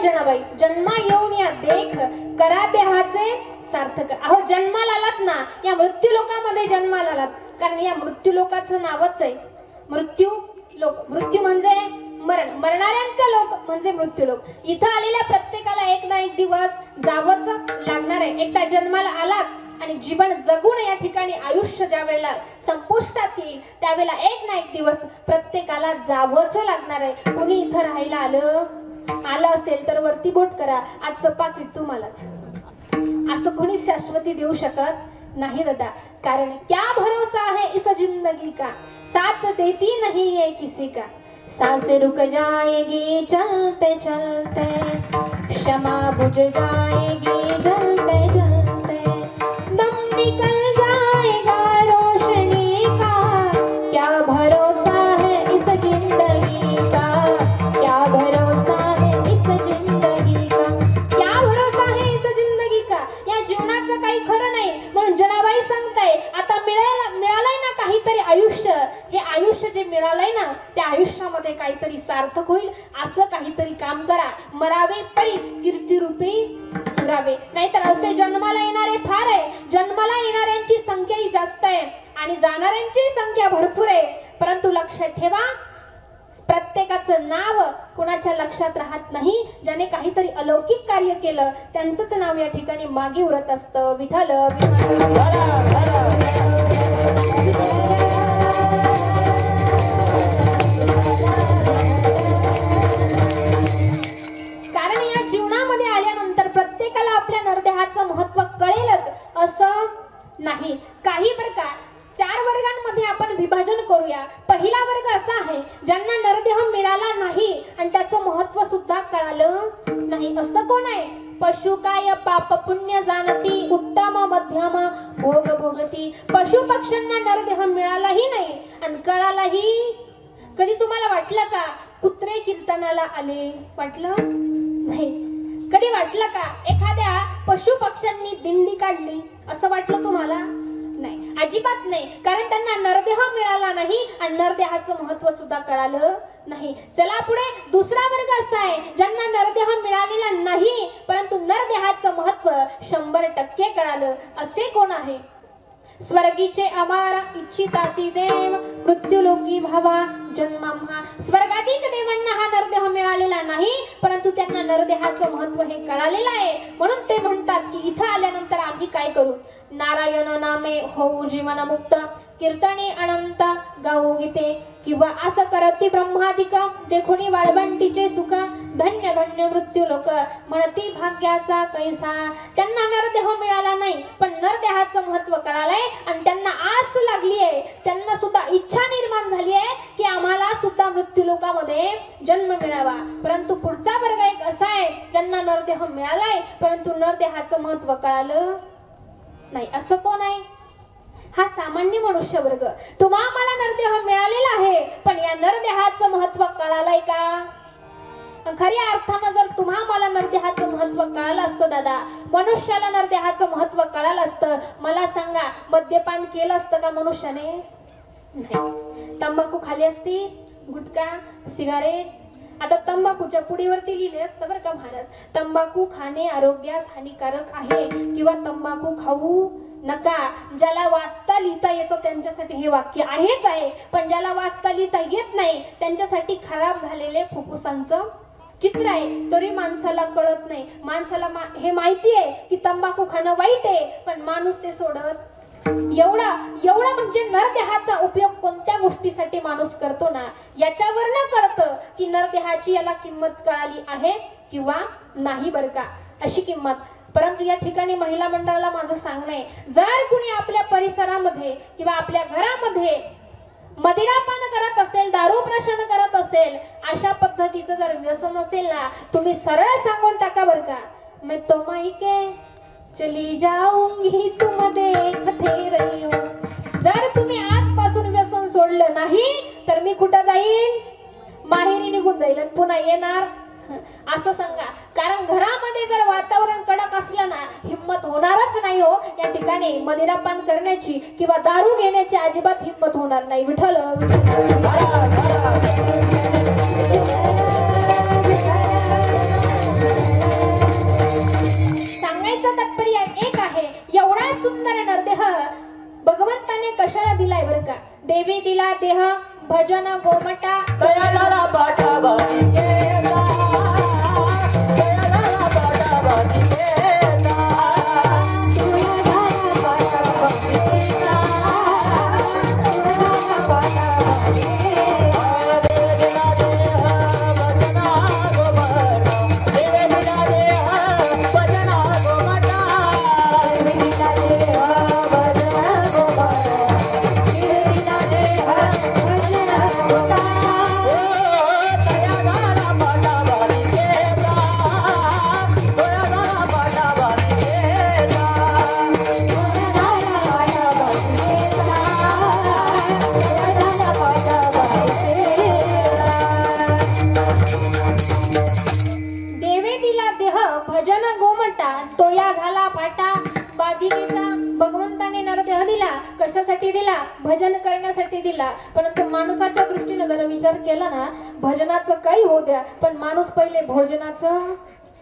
जनाबाई जन्मा येऊन या देख करा देहाचे सार्थक. अहो जन्माला आलात ना, या मृत्यू लोकामध्ये जन्माला आलात, कारण या मृत्यू लोकाचं नावच आहे मृत्यू लोक. मृत्यू म्हणजे मरण, मरणाऱ्यांचा लोक म्हणजे मृत्यू लोक. इथं आलेल्या प्रत्येकाला एक ना एक दिवस जावंच लागणार आहे. एकदा जन्माला आलात आणि जीवन जगून या ठिकाणी आयुष्य ज्या वेळेला संपुष्टात येईल त्यावेळेला एक ना एक दिवस प्रत्येकाला जावंच लागणार आहे. कोणी इथं राहायला आलं असेल तर वरती बोट करा, आजचं पाकीट तुम्हालाच. असं कोणीच शाश्वती देऊ शकत नाही दादा, कारण क्या भरोसा है इस जिंदगी का, साथ देती नहीं ये किसी का. सांसें रुक जाएगी चलते चलते, क्षमा बुझ जाएगी जलते जलते, दम निकल जाएगा रोशनी का. क्या भरोसा है इस जिंदगी का, क्या भरोसा है इस जिंदगी का, क्या भरोसा है इस जिंदगी का. या जीवनाचं काही खरं नाही, म्हणून जनाबाई सांगताय आता मिळालंय ना काहीतरी आयुष्य, हे आयुष्य जे मिळालंय ना त्या आयुष्यामध्ये काहीतरी सार्थक होईल असं काहीतरी काम करा. मरावे परी कीर्ती रूपी उरावे, नाहीतर असे जन्माला येणारे फार आहे. जन्माला येणाऱ्यांची संख्याही जास्त आहे आणि जाणाऱ्यांची संख्या भरपूर आहे, परंतु लक्षात ठेवा प्रत्येकाचं नाव कुणाच्या लक्षात राहत नाही. ज्याने काहीतरी अलौकिक कार्य केलं त्यांचंच नाव या ठिकाणी मागे उरत असतं. विठ्ठल कारण या जीवनामध्ये आल्यानंतर प्रत्येकाला आपल्या नरदेहाचं महत्व कळेलच असं नाही. काही बरं का 4 वर्गांमध्ये आपण विभाजन करूया. पहिला वर्ग असा आहे ज्यांना नरदेह मिळाला नाही आणि त्याचं महत्व सुद्धा कळालं नाही. असं कोण आहे? पशु काय पाप पुण्य जाणती, उत्तम मध्यम भोग भोगती. पशु पक्ष्यांना नरदेह मिळालाही नाही आणि कळालाही. कधी तुम्हाला वाटलं का कुत्रे कीर्तनाला आले? वाटलं नाही. कधी वाटलं का एखाद्या पशु पक्ष्यांनी दिंडी काढली असं वाटलं तुम्हाला? नाही, अजिबात नाही, कारण त्यांना नरदेह मिळाला नाही आणि नरदेहाचं महत्व सुद्धा कळालं नाही. चला पुढे दुसरा वर्ग असा आहे ज्यांना नरदेह मिळालेला नाही परंतु नरदेहाचं महत्व 100% कळालं. असे कोण आहे? स्वर्गीचे अमार इच्छिताती देव, मृत्यूलोकी भावा जन्महा. स्वर्गाधिक देवांना हा नरदेह मिळालेला नाही परंतु त्यांना नरदेहाचं महत्व हे कळालेलं आहे. म्हणून ते म्हणतात की इथं आल्यानंतर आम्ही काय करू? नारायण नामे होऊ जीवन मुक्त, कीर्तने अनंत गाऊ गीते, किंवा असं करती ब्रह्मादिक देखोनी वाळवंटीचे सुख, धन्य धन्य मृत्यू लोक म्हणती भाग्याचा कैसा. त्यांना नरदेह मिळाला नाही पण नरदेहाचं महत्व कळालंय आणि त्यांना आस लागली आहे, त्यांना सुद्धा इच्छा निर्माण झाली आहे की आम्हाला सुद्धा मृत्यू लोकामध्ये जन्म मिळावा. परंतु पुढचा वर्ग एक असा आहे ज्यांना नरदेह मिळालाय परंतु नरदेहाचं महत्व कळालं नाही. असं कोण आहे? हा सामान्य मनुष्य वर्ग. तुम्हाला नरदेह मिळालेला आहे पण या नरदेहाचं महत्व कळालंय का? खऱ्या अर्थानं जर तुम्हाला नरदेहाचं महत्व कळालं असतं दादा, मनुष्याला नरदेहाचं महत्व कळालं असतं, मला सांगा मद्यपान केलं असतं का मनुष्याने? नाही. तंबाखू खाली असती, गुटखा, सिगारेट. आता तंबाखूच्या पुडीवरती लिहिले असतं बरं का महाराज, तंबाखू खाणे आरोग्यास हानिकारक आहे किंवा तंबाखू खाऊ नका. ज्याला वाचता लिहिता येतं त्यांच्यासाठी हे वाक्य आहेच आहे, पण ज्याला वाचता लिहिता येत नाही त्यांच्यासाठी खराब झालेले फुफ्फुसांचं चित्र आहे. तरी माणसाला कळत नाही. माणसाला हे माहिती आहे की तंबाखू खाणं वाईट आहे पण माणूस ते सोडत. एवढा म्हणजे नरदेहाचा उपयोग कोणत्या गोष्टीसाठी माणूस करतो ना याच्यावरनं कळतं की नरदेहाची याला किंमत कळाली आहे किंवा नाही बरं का, अशी किंमत. परंतु या ठिकाणी महिला मंडळाला माझं सांगणं आहे, जर कुणी आपल्या परिसरामध्ये किंवा आपल्या घरामध्ये मदिरापान करत असेल, दारू प्राशन करत असेल, अशा पद्धतीचं जर व्यसन असेल ना, तुम्ही सरळ सांगून टाका बरं का, मैं तो मायके चली जाऊंगी तुम देखते रहियो. जर तुम्ही आजपासून व्यसन सोडलं नाही तर मी कुठं जाईल? माहेरी निघून जाईल आणि पुन्हा येणार असं सांगा. कारण घरामध्ये जर वातावरण कडक असलं ना हिम्मत होणारच नाही हो या ठिकाणी मदिरापान करण्याची किंवा दारू घेण्याची अजिबात हिम्मत होणार नाही. विठ्ठल विठ्ठल गोमटा दया झाला पाटाबाजी केला दया झाला पाटाबाजी केला दया झाला पाटाबाजी केला पाटाबाजी देवे दिला देह भजन गोमटा तोया घाला फाटा बाधिकेचा भगवंताने नरदेह दिला कशासाठी दिला भजन करण्यासाठी दिला परंतु माणसाच्या दृष्टीने जर विचार केला ना भजनाचं काही होऊ द्या पण माणूस पहिले भोजनाचं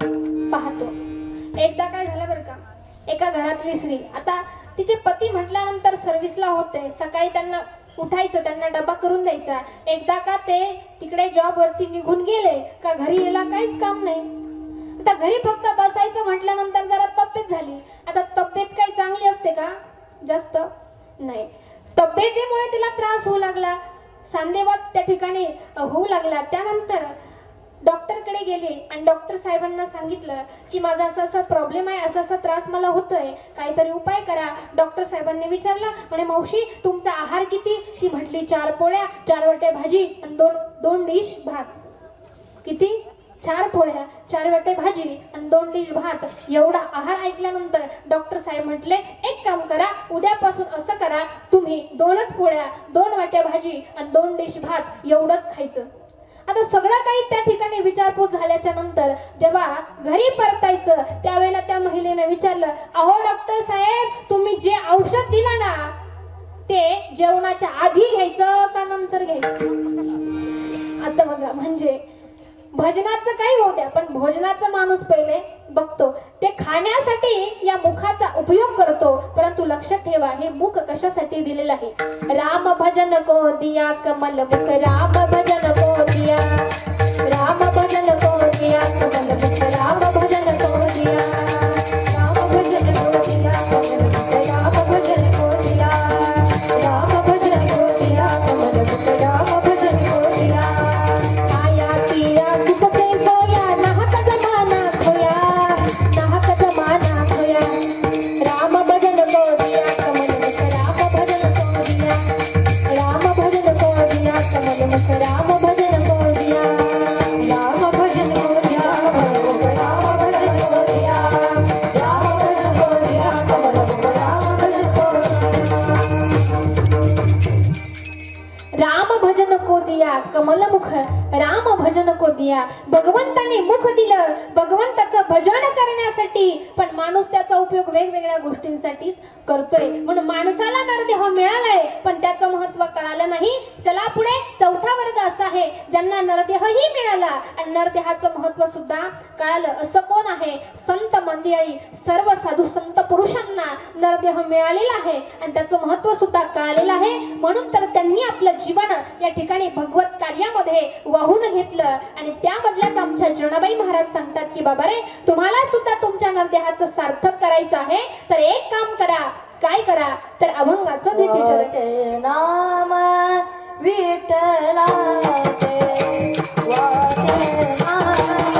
पाहतो एकदा काय झालं बरं का एका घरातली स्त्री आता तिचे पती म्हटल्यानंतर सर्व्हिसला होते सकाळी त्यांना उठायचं त्यांना डबा करून द्यायचा एकदा का ते तिकडे जॉब वरती निघून गेले का घरी यायला काहीच काम नाही आता घरी फक्त बसायचं म्हटल्यानंतर जरा तब्येत झाली आता तब्येत काही चांगली असते का जास्त नाही तब्येतीमुळे तिला त्रास होऊ लागला सांधेवात त्या ठिकाणी होऊ लागला त्यानंतर डॉक्टरकडे गेले आणि डॉक्टर साहेबांना सांगितलं की माझा असा प्रॉब्लेम आहे असा त्रास मला होतोय काहीतरी उपाय करा डॉक्टर साहेबांनी विचारलं म्हणे मावशी तुमचा आहार किती ती म्हटली 4 पोळ्या 4 वाटे भाजी आणि दोन डिश भात किती 4 पोळ्या 4 वाटे भाजी आणि 2 डिश भात एवढा आहार ऐकल्यानंतर डॉक्टर साहेब म्हटले एक काम करा उद्यापासून असं करा तुम्ही 2च पोळ्या 2 वाट्या भाजी आणि 2 डिश भात एवढंच खायचं आता सगळं काही त्या ठिकाणी विचारपूस झाल्याच्या नंतर जेव्हा घरी परतायचं त्यावेळेला त्या महिलेने विचारलं अहो डॉक्टर साहेब तुम्ही जे औषध दिलं ना ते जेवणाच्या आधी घ्यायचं का नंतर घ्यायचं आता बघा म्हणजे भजनाचं काही होत्या पण भोजनाचं माणूस पहिले बघतो ते खाण्यासाठी या मुखाचा उपयोग करतो परंतु लक्षात ठेवा हे मुख कशासाठी दिलेलं आहे राम भजन को दिया कमल मुख राम भजन को दिया राम भजन को दिया कमल मुख राम भजन को दिया राम भजन को दिया कमल मुख राम भजन को दिया राम भजन को दिया कमल मुख राम भजन को दिया आया पिया सुख से सोया नाहक जमाना खोया नाहक जमाना खोया राम भजन को दिया कमल मुख राम भजन को दिया राम भजन को दिया कमल मुख राम भजन को दिया राम भजन को दिया कमल मुख राम भजन को दिया राम भजन को दिया कमल मुख राम भजन को राम भजन को दिया कमलमुख राम भजन को दिया भगवंताने मुख दिलं भगवंताचं भजन करण्यासाठी पण माणूस त्याचा उपयोग वेगवेगळ्या गोष्टींसाठी करतोय म्हणून माणसाला नरदेह मिळालाय पण त्याचं महत्व कळालं नाही चला पुढे 4था वर्ग असा आहे ज्यांना नरदेहही मिळाला आणि नरदेहाचं महत्व सुद्धा कळालं असं कोण आहे संत मंडळी सर्व साधू संत पुरुषांना नरदेह मिळालेला आहे आणि त्याचं महत्व सुद्धा कळालेलं आहे म्हणून तर त्यांनी आपलं जीवन या ठिकाणी भगवत कार्यामध्ये वाहून घेतलं आणि त्यामधल्याच आमच्या जनाबाई महाराज सांगतात की बाबा रे तुम्हाला सुद्धा तुमच्या नरदेहाचं सार्थक करायचं आहे तर एक काम करा काय करा तर अभंगाचं द्वितीय नाम विठ्ठलाचे वाचे नाम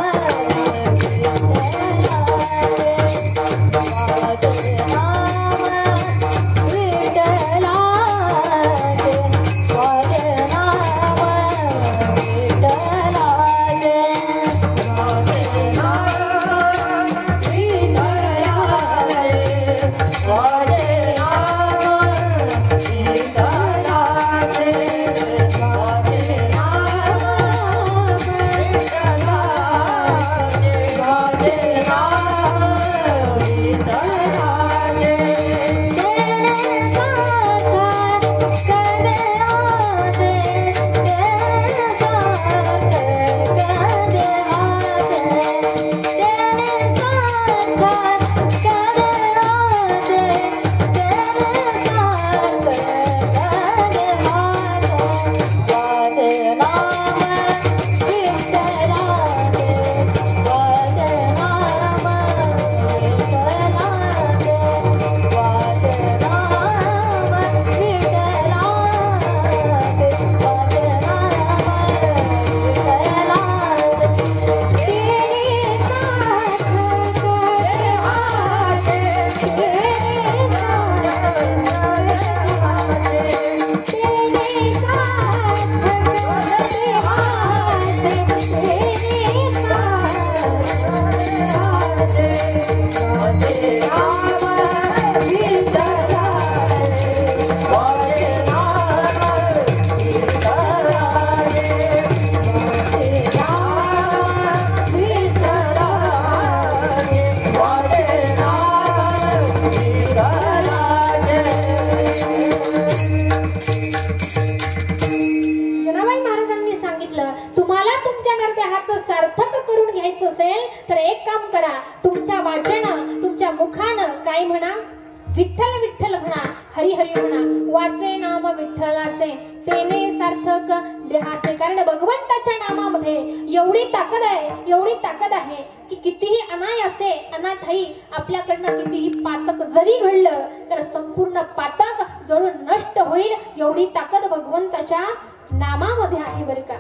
नसेल तर एक काम करा, तुमच्या वाचन तुमच्या मुखानं काय म्हणा, विठ्ठल विठ्ठल म्हणा, हरी हरी म्हणा. वाचे नाम विठ्ठलाचे तेने सार्थक देहाचे. कारण भगवंताच्या नामामध्ये एवढी ताकद आहे, एवढी ताकद आहे की कितीही अनायासे अनाठाई आपल्याकडनं कितीही पातक जरी घडलं तर संपूर्ण पातक जळून नष्ट होईल, एवढी ताकद भगवंताच्या नामामध्ये आहे बरं का.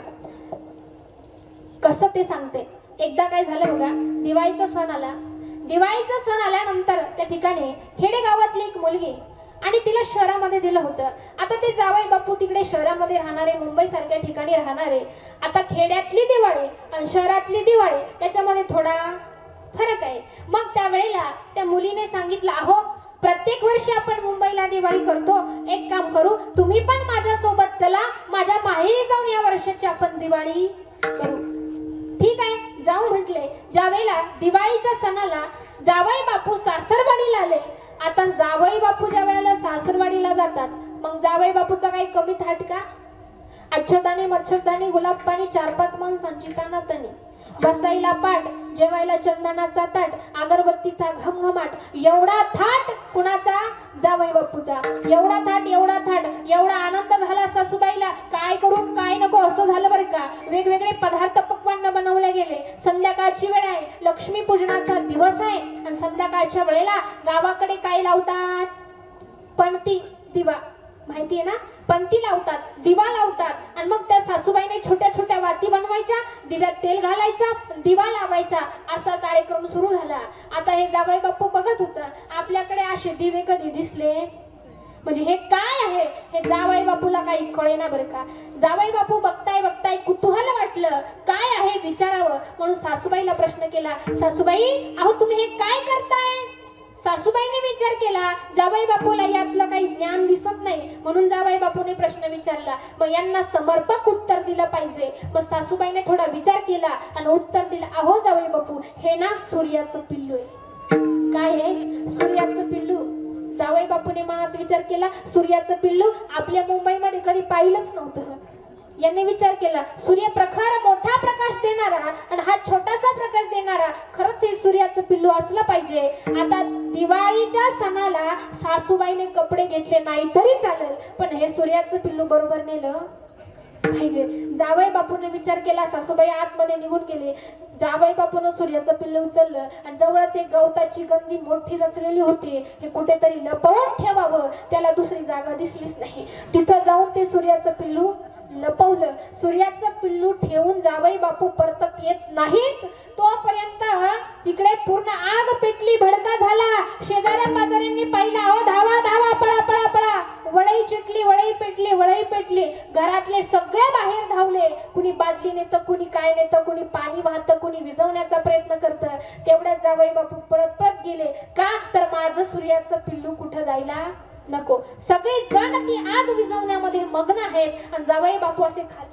कसं ते सांगते. एकदा काय झालं बघा, दिवाळीचा सण आला. दिवाळीचा सण आल्यानंतर त्या ठिकाणी खेडेगावातली एक मुलगी आणि तिला शहरामध्ये दिलं होतं. आता ते जावई बापू तिकडे शहरामध्ये राहणारे, मुंबई सारख्या ठिकाणी राहणारे. आता खेड्यातली दिवाळी आणि शहरातली दिवाळी याच्यामध्ये थोडा फरक आहे. मग त्यावेळेला त्या मुलीने सांगितलं, अहो प्रत्येक वर्षी आपण मुंबईला दिवाळी करतो, एक काम करू, तुम्ही पण माझ्या सोबत चला, माझ्या माहेरी जाऊन या वर्षाची आपण दिवाळी करू. ठीक आहे जाऊ म्हटले. ज्यावेळेला दिवाळीच्या सणाला जावई बापू सासरवाडीला आले. आता जावई बापू ज्या वेळेला सासरवाडीला जातात, मग जावई बापूचा काही कमी थाट का. अक्षताने मच्छरदाणी गुलाब पाणी 4-5 मन संचिताना तनी, बसायला पाठ, जेवायला चंदनाचा ताट, अगरबत्तीचा घमघमाट. एवढा थाट कुणाचा, जावई बापूचा. एवढा थाट, एवढा थाट, एवढा आनंद झाला सासूबाईला, काय करून काय नको असं झालं बरं का. वेगवेगळे पदार्थ पक्वान्न बनवले गेले. संध्याकाळची वेळ आहे, लक्ष्मी पूजनाचा दिवस आहे आणि संध्याकाळच्या वेळेला गावाकडे काय लावतात, पणती दिवा, माहितीये ना, पंती लावतात, दिवा लावतात. आणि मग त्या सासूबाईने छोट्या छोट्या वाती बनवायच्या, दिव्यात तेल घालायचा, दिवा लावायचा, असा कार्यक्रम सुरू झाला. आता हे जावई बापू बघत होत, आपल्याकडे असे दिवे कधी दिसले, म्हणजे हे काय आहे, हे जावई बापूला काही कळेना बरं का. जावई बापू बघताय बघताय कुतूहल वाटलं, काय आहे विचारावं म्हणून सासूबाईला प्रश्न केला, सासूबाई अहो तुम्ही हे काय करताय. सासूबाईने विचार केला, जावई बापूला यातलं काही ज्ञान दिसत नाही, म्हणून जावई बापूने प्रश्न विचारला. मग यांना समर्पक उत्तर दिलं पाहिजे. मग सासूबाईने थोडा विचार केला आणि उत्तर दिलं, अहो जावई बापू हे ना सूर्याचं पिल्लू आहे. काय आहे, सूर्याचं पिल्लू. जावई बापूने मनात विचार केला, सूर्याचं पिल्लू आपल्या मुंबईमध्ये कधी पाहिलंच नव्हतं. यांनी विचार केला, सूर्य प्रखर मोठा प्रकाश देणारा आणि हा छोटासा प्रकाश देणारा, खरंच हे सूर्याचं पिल्लू असलं पाहिजे. आता दिवाळीच्या सणाला सासूबाईने कपडे घेतले नाही तरी चालेल, पण हे सूर्याचं पिल्लू बरोबर नेलं पाहिजे. जावई बापूने विचार केला, सासूबाई आतमध्ये निघून गेले. जावई बापून सूर्याचं पिल्लू उचललं आणि जवळच एक गवताची गंदी मोठी रचलेली होती, हे कुठेतरी लपवून ठेवावं, त्याला दुसरी जागा दिसलीच नाही. तिथं जाऊन ते सूर्याचं पिल्लू लपवलं. सूर्याचं पिल्लू ठेवून जावई बापू परतत येत नाहीच तोपर्यंत तिकडे पूर्ण आग पेटली, भडका झाला. शेजाऱ्या पाजाऱ्यांनी पाहिला, अहो धावा धावा, पळा पळा पळा. वळई चिटली, वळई पेटली, वळई पेटली. घरातले सगळे बाहेर धावले. कुणी बादली नेतं, कुणी काय नेतं, कुणी पाणी वाहतं, कुणी विझवण्याचा प्रयत्न करतं. तेवढ्यात जावई बापू पळत पळत गेले. का तर माझं सूर्याचं पिल्लू कुठं जायला नको. सगळे जण ती आग विझवण्यामध्ये मग्न आहेत आणि जावई बापू असे खाली,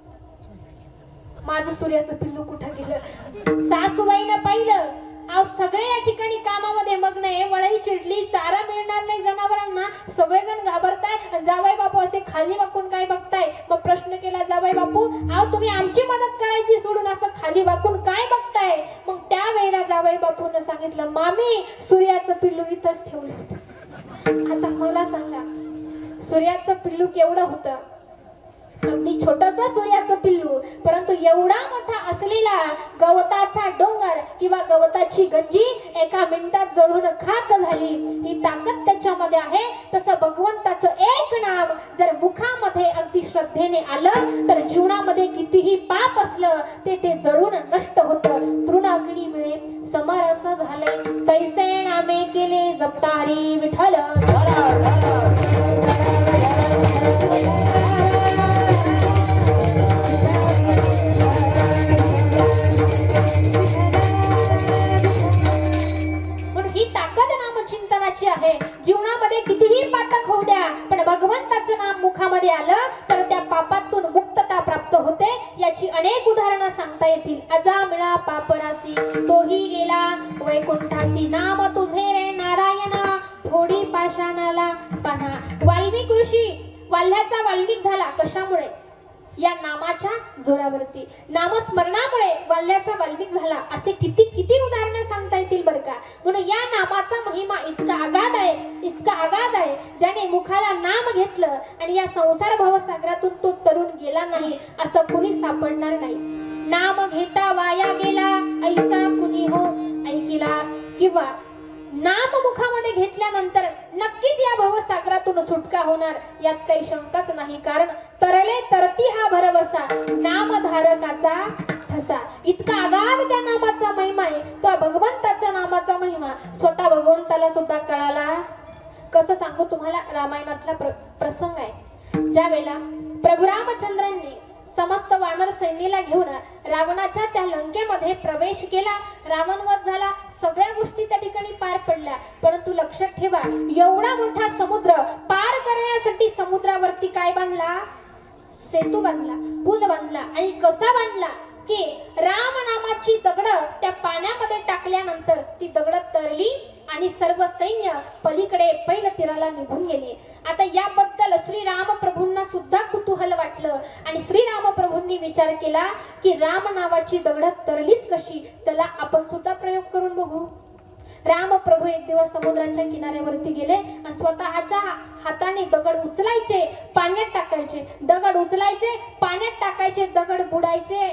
माझं सूर्याचं पिल्लू कुठं गेलं. सासूबाईनं पाहिलं, अहो सगळे या ठिकाणी कामामध्ये मग्न आहे, वळई चिडली, चारा मिळणार नाही जनावरांना, सगळेजण घाबरताय आणि जावई बापू असे खाली वाकून काय बघताय. मग प्रश्न केला, जावई बापू अहो तुम्ही आमची मदत करायची सोडून असं खाली वाकून काय बघताय. मग त्यावेळेला जावई बापून सांगितलं, मामी सूर्याचं पिल्लू इथंच ठेवलं होतं. आता मला सांगा, सूर्याचं पिल्लू केवढं होतं, अगदी छोटस सूर्याचं पिल्लू, परंतु एवढा मोठा असलेला गवताचा डोंगर किंवा गवताची गंजी एका मिनिटात जळून खाक झाली. ही ताकद त्याच्यामध्ये आहे. तसं भगवंताचं एक नाम जर मुखामध्ये अगदी श्रद्धेने आलं तर जीवनामध्ये कितीही पाप असलं ते जळून नष्ट होतं. तृण अग्नी मिळे समरस झाले, तैसे नामे केले जपतारी विठ्ठल. ही ताकद नामचिंतनाची आहे. जीवनामध्ये कितीही पातक होऊ द्या, पण भगवंताचं नाम मुखामध्ये आलं तर त्या पापातून मुक्तता प्राप्त होते. याची अनेक उदाहरणं सांगता येतील. अजा मिळा पापरासी, तोही गेला वैकुंठासी, नाम तुझे रे नारायणा, थोडी पाषाणाला पाना. वाल्मिक ऋषी वाल्ह्याचा वाल्मिक झाला. कशामुळे, या नामाच्या जोरावरती. नामस्मरणामुळे वाल्याचा वाल्मिक झाला असे किती किती उदाहरणं सांगता येतील बरं का. म्हणून या नामाचा महिमा इतका आगाध आहे, इतका आगाध आहे, ज्याने मुखाला नाम घेतलं आणि या संसार भवसागरातून तो तरुण गेला नाही असं कुणी सापडणार नाही. नाम घेता वाया गेला ऐसा कुणी हो ऐकिला, किंवा नाम मुखामध्ये घेतल्यानंतर नक्कीच या भवसागरातून सुटका होणार यात काही शंकाच नाही. कारण तरले तरती हा भरवसा नामधारकाचा ठसा. इतका आगाध त्या नामाचा महिमा आहे. तो भगवंताच्या नामाचा महिमा स्वतः भगवंताला सुद्धा कळाला. कसं सांगू तुम्हाला, रामायणातला प्रसंग आहे. ज्या वेळेला प्रभू रामचंद्रांनी समस्त वानर सैन्याला घेऊन रावणाच्या त्या लंकेमध्ये प्रवेश केला, रावणवध झाला, सगळ्या गोष्टी त्या ठिकाणी पार पडल्या. परंतु लक्षात ठेवा, एवढा मोठा समुद्र पार करण्यासाठी समुद्रावरती काय बांधला? सेतू बांधला, पूल बांधला. आणि कसा बांधला की राम नामाची दगड त्या पाण्यामध्ये टाकल्यानंतर ती दगड तरली आणि सर्व सैन्य पलीकडे पैल तीराला निघून गेले. आता याबद्दल श्रीराम प्रभूंना सुद्धा कुतूहल वाटलं आणि श्रीराम प्रभूंनी विचार केला की राम नावाची दगड तरलीच कशी, चला आपण सुद्धा प्रयोग करून बघू. राम प्रभू एक दिवस समुद्राच्या किनाऱ्यावरती गेले आणि स्वतःच्या हाताने दगड उचलायचे, पाण्यात टाकायचे, दगड उचलायचे, पाण्यात टाकायचे, दगड बुडायचे.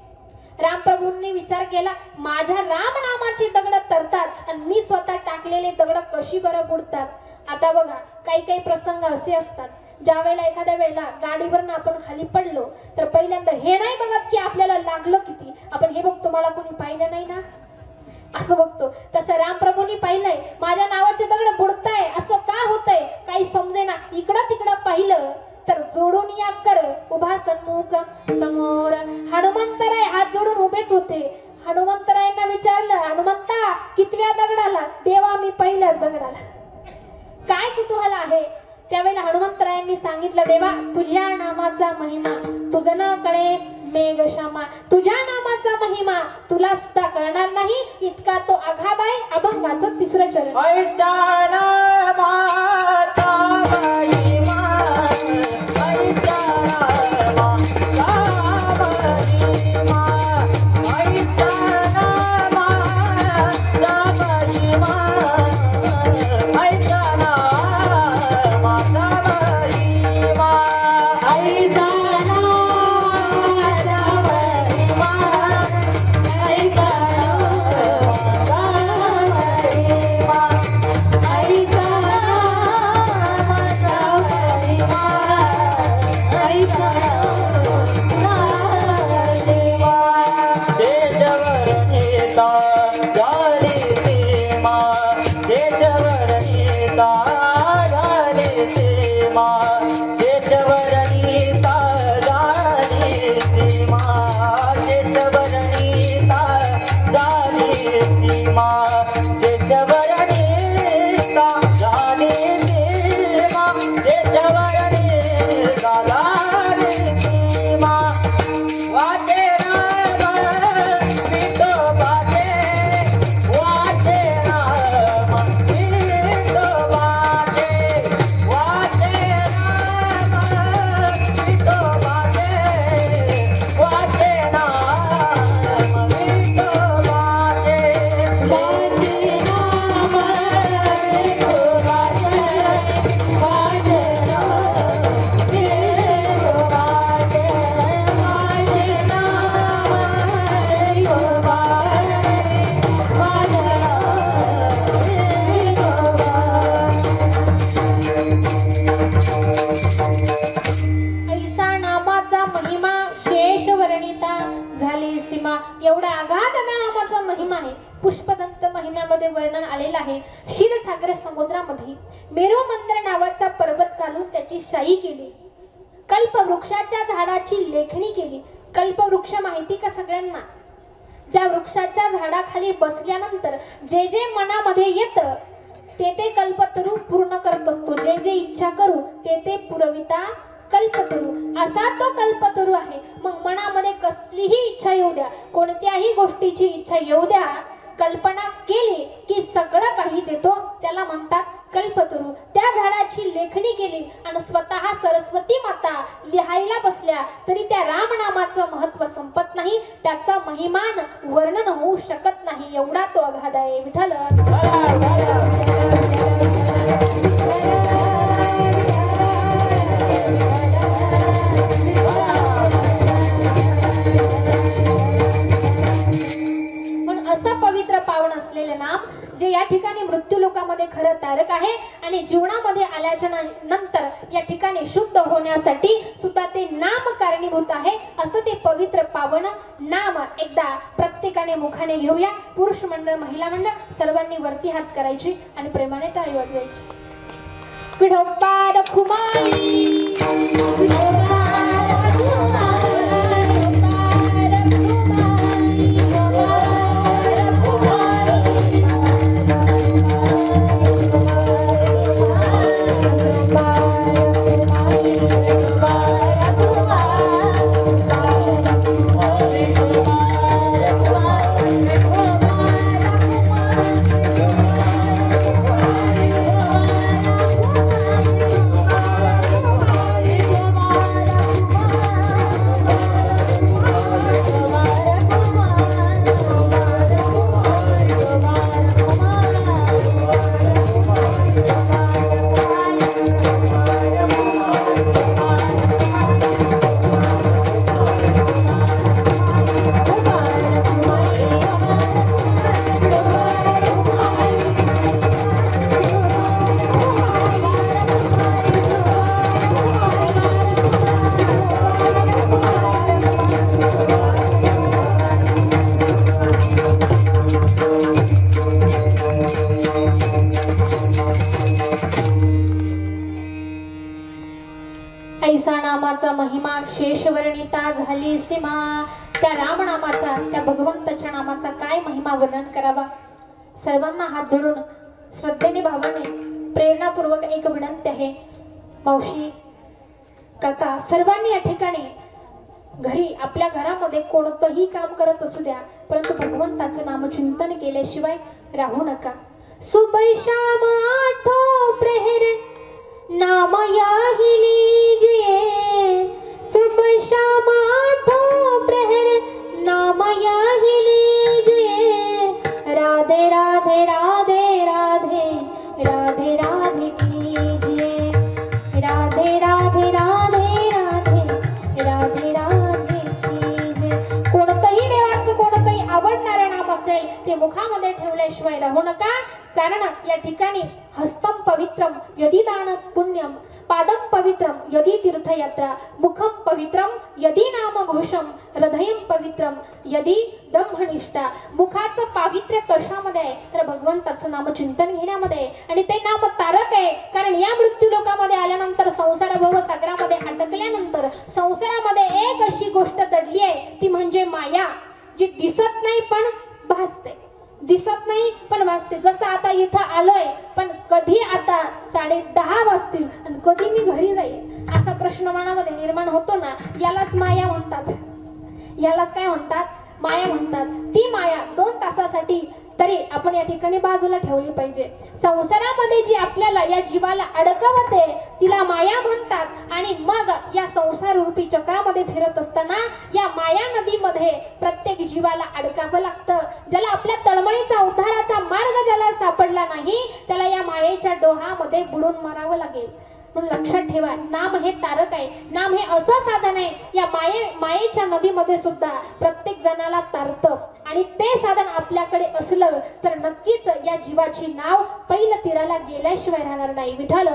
रामप्रभूंनी विचार केला, माझ्या राम नामाची दगड तरतात आणि मी स्वतः टाकलेले दगड कशी बरं बुडतात. आता बघा, काही काही प्रसंग असे असतात, ज्या वेळेला एखाद्या वेळेला गाडीवरनं आपण खाली पडलो तर पहिल्यांदा हे नाही बघत की आपल्याला लागलं किती, आपण हे बघतो मला कोणी पाहिलं नाही ना असं बघतो. तसं रामप्रभूंनी पाहिलंय, माझ्या नावाचे दगड बुडताय, असं का होतंय काही समजेना. इकडं तिकडं पाहिलं तर जोडून या कर उभा सन्मुख समोर. हनुमंतराय हात जोडून उभेच होते. हनुमंतरायांना विचारलं, हनुमंता कितव्या दगडाला? देवा मी पहिल्याच दगडाला. काय कुतूहल आहे. त्यावेळेला हनुमंतरायांनी सांगितलं, देवा तुझ्या नामाचा महिमा तुझं न कळे मेघ क्षमा. तुझ्या नामाचा महिमा तुला सुद्धा कळणार नाही, इतका तो आघात आहे. अभंगाचं तिसरं चरण. एवढा आगाध नामाचा महिमा आहे. पुष्पदंत महिम्यामध्ये वर्णन आलेलं आहे. क्षीरसागर समुद्रामध्ये मेरू मंदिर नावाचा पर्वत घालून त्याची शाई केली. कल्पवृक्षाच्या झाडाची लेखणी केली. कल्पवृक्ष माहिती का सगळ्यांना? ज्या वृक्षाच्या झाडाखाली बसल्यानंतर जे जे मनामध्ये येतं ते ते कल्पतरू पूर्ण करत असतो. जे जे इच्छा करू ते ते पुरविता कल्पतरू. असा तो कल्पतरू आहे. मग मनामध्ये कसलीही इच्छा येऊ द्या, कोणत्याही गोष्टीची इच्छा येऊ द्या, कल्पना केली की सगळं काही देतो. त्याला म्हणतात कल्पतरू त्या झाडाची लेखणी केली आणि स्वतः सरस्वती माता लिहायला बसल्या तरी त्या रामनामाचं महत्व संपत नाही, त्याचा महिमान वर्णन होऊ शकत नाही, एवढा तो अगाध आहे. विठ्ठल पण असं पवित्र पावन असलेले नाम जे या ठिकाणी मृत्यू लोकामध्ये खरं तारक आहे आणि जीवनामध्ये आल्याच्या नंतर या ठिकाणी शुद्ध होण्यासाठी सुद्धा ते नाम कारणीभूत आहे. असं ते पवित्र पावन नाम एकदा प्रत्येकाने मुखाने घेऊया. पुरुष मंडळ, महिला मंडळ सर्वांनी वरती हात करायची आणि प्रेमाने टाळी वाजवायची. विठोबा रखुमाई, विठोबा नामाचा महिमा शेषवर्णिता झाली सीमा. त्या रामनामाचा, त्या भगवंताच्या नामाचा काय महिमा वर्णन करावा. सर्वांना हात जोडून श्रद्धेने, भावाने, प्रेरणापूर्वक एक विनंती आहे. मावशी, काका, सर्वांनी या ठिकाणी घरी आपल्या घरामध्ये कोणतंही काम करत असू द्या, परंतु भगवंताचं नामचिंतन केल्याशिवाय राहू नका. सुबह शाम आठो प्रहर नाम याही लीजिए, सुबह शाम आठो प्रहर नाम याही लीजिए. राधे राधे राधे राधे राधे राधे कीजिए, राधे राधे राधे राधे राधे राधे कीजिए. कोणतंही देवाचं कोणतंही आवडणारं नाम असेल ते मुखामध्ये ठेवल्याशिवाय राहू नका. कारण या ठिकाणी हस्तम पवित्रम यदि दान पुण्यम, पादम पवित्रम यदि तीर्थयात्रा, मुखम पवित्रम यदि नाम घोषम, हृदयम पवित्रम यदि ब्रह्मनिष्ठा. मुखाचं पावित्र्य कशामध्ये आहे तर भगवंताचं नामचिंतन घेण्यामध्ये. आणि ते नाम तारक आहे, कारण या मृत्यू लोकामध्ये आल्यानंतर, संसार भव सागरामध्ये अडकल्यानंतर संसारामध्ये एक अशी गोष्ट दडली आहे, ती म्हणजे माया, जी दिसत नाही पण भासते, दिसत नाही पण वाजते. जसं आता इथं आलोय, पण कधी आता 10:30 वाजतील आणि कधी मी घरी जाईल असा प्रश्न मनामध्ये निर्माण होतो ना. यालाच माया म्हणतात. यालाच काय म्हणतात? माया म्हणतात. ती माया 2 तासासाठी तरी आपण या ठिकाणी बाजूला ठेवली पाहिजे. संसारामध्ये जी आपल्याला या जीवाला अडकवते तिला माया म्हणतात. आणि मग या संसार रूपी चक्रामध्ये फिरत असताना या माया नदीमध्ये प्रत्येक जीवाला अडकावं लागतं. ज्याला आपल्या तळमळीचा उद्धाराचा मार्ग ज्याला सापडला नाही, त्याला या मायेच्या डोहामध्ये बुडून मरावं लागेल. म्हणून लक्षात ठेवा, नाम हे तारक आहे. नाम हे असं साधन आहे, या मायेच्या नदीमध्ये सुद्धा प्रत्येक जणाला तारतं. आणि ते साधन आपल्याकडे असलं तर नक्कीच या जीवाची नाव पहिलं तीराला गेल्याशिवाय राहणार नाही. विठ्ठल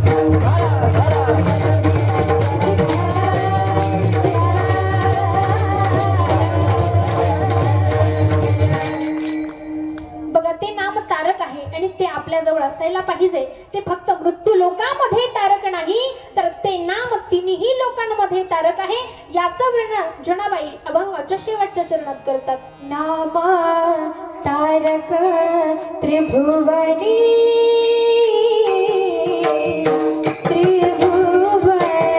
बघा, ते नाम तारक आहे आणि ते आपल्या जवळ असायला पाहिजे. ते फक्त मृत्यू लोकांमध्ये तारक नाही, तर ते नाम तिन्ही लोकांमध्ये तारक आहे. याचं वर्णन जनाबाई अभंगाच्या शेवटच्या चरणात करतात. नाम तारक त्रिभुवनी, त्रिभुवनी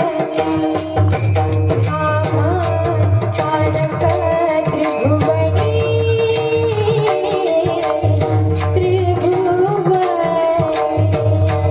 नाम तारक त्रिभुवनी, त्रिभुवनी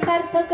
सार्थक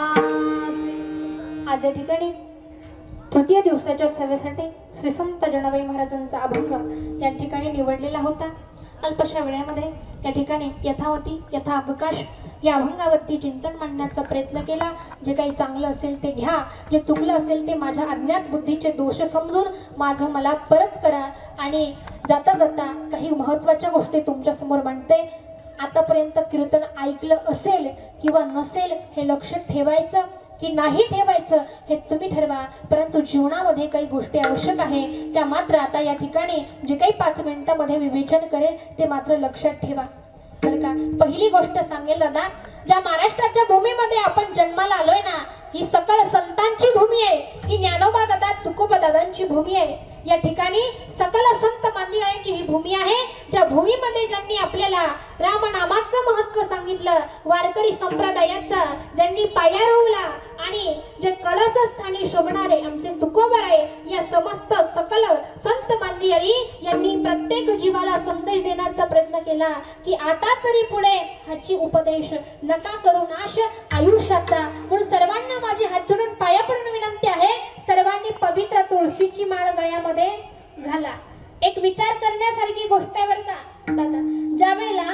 देहात। आज या ठिकाणी तृतीय दिवसाच्या सेवेसाठी श्री संत जनाबाई महाराजांचा अभंग या ठिकाणी निवडलेला होता। अल्पशा वेळामध्ये या ठिकाणी यथावती यथावकाश या अभंगावरती चिंतन मांडण्याचा प्रयत्न केला। जे काही चांगलं असेल ते घ्या, जे चुकलं असेल ते माझ्या अज्ञात बुद्धीचे दोष समजून माझं मला परत करा। आणि जाता जाता काही महत्त्वाच्या गोष्टी तुमच्या समोर मांडते। आतापर्यंत कीर्तन ऐकलं असेल किंवा नसेल हे लक्षात ठेवायचं की नाही ठेवायचं हे तुम्ही ठरवा, परंतु जीवनामध्ये काही गोष्टी आवश्यक आहे त्या मात्र आता या ठिकाणी जे काही 5 मिनिटांमध्ये विवेचन करेल ते मात्र लक्षात ठेवा बरं का। पहिली गोष्ट सांगेल दादा, ज्या महाराष्ट्राच्या भूमीमध्ये आपण जन्माला आलोय ना, ही सकळ संतांची भूमी आहे, ही ज्ञानोबा दादा तुकोबा दादांची भूमी आहे। या ठिकाणी सकल संत मंदिरांची ही भूमी आहे, ज्या भूमीमध्ये ज्यांनी आपल्याला रामनामाचं महत्त्व सांगितलं, वारकरी संप्रदायाचं ज्यांनी पाया रोवला आणि जे कळस स्थानी शोभणारे आमचे तुकोबाराय या समस्त सकल संत मंदिरी यांनी प्रत्येक जीवाला संदेश देण्याचा प्रयत्न केला की आता तरी पुढे ह्याची उपदेश नका करू नाश आयुष्याचा। म्हणून सर्वांना माझी हात जोडून पाया पडून विनंती आहे, सर्वांनी पवित्र तुळशीची माळ गळ्यामध्ये घाला। एक विचार करण्यासारखी गोष्ट आहे बरं का दादा, ज्या वेळेला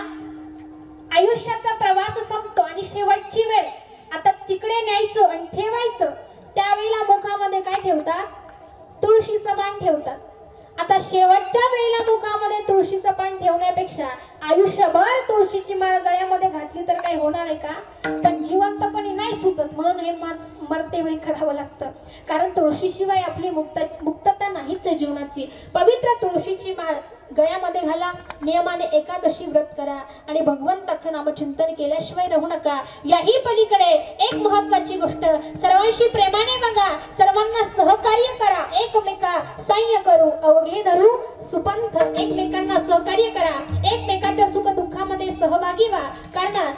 आयुष्याचा प्रवास संपतो आणि शेवटची वेळ आता तिकडे न्यायचं आणि ठेवायचं, त्यावेळेला मुखामध्ये काय ठेवतात? तुळशीचं पान ठेवतात। आता शेवटच्या वेळेला मुखामध्ये तुळशीचं पान ठेवण्यापेक्षा आयुष्यभर तुळशीची माळ गळ्यामध्ये घातली तर काय होणार आहे का? पण जिवंतपणी नाही सुचत, म्हणून हे मरते वेळी करावं लागतं, कारण तुळशीशिवाय आपली मुक्तता नाहीच आहे जीवनाची। पवित्र तुळशीची माळ गळ्यामध्ये घाला, नियमाने एकादशी व्रत करा आणि भगवंताचं नामचिंतन केल्याशिवाय राहू नका। याही पलीकडे एक महत्त्वाची गोष्ट, सर्वांशी प्रेमाने वागा, सर्वांना सहकार्य करा, एकमेका सहाय्य करू अवघे धरू सुपंथ, एकमेकांना सहकार्य करा, एकमेकाच्या सुख दुःखामध्ये सहभागी व्हा। कारण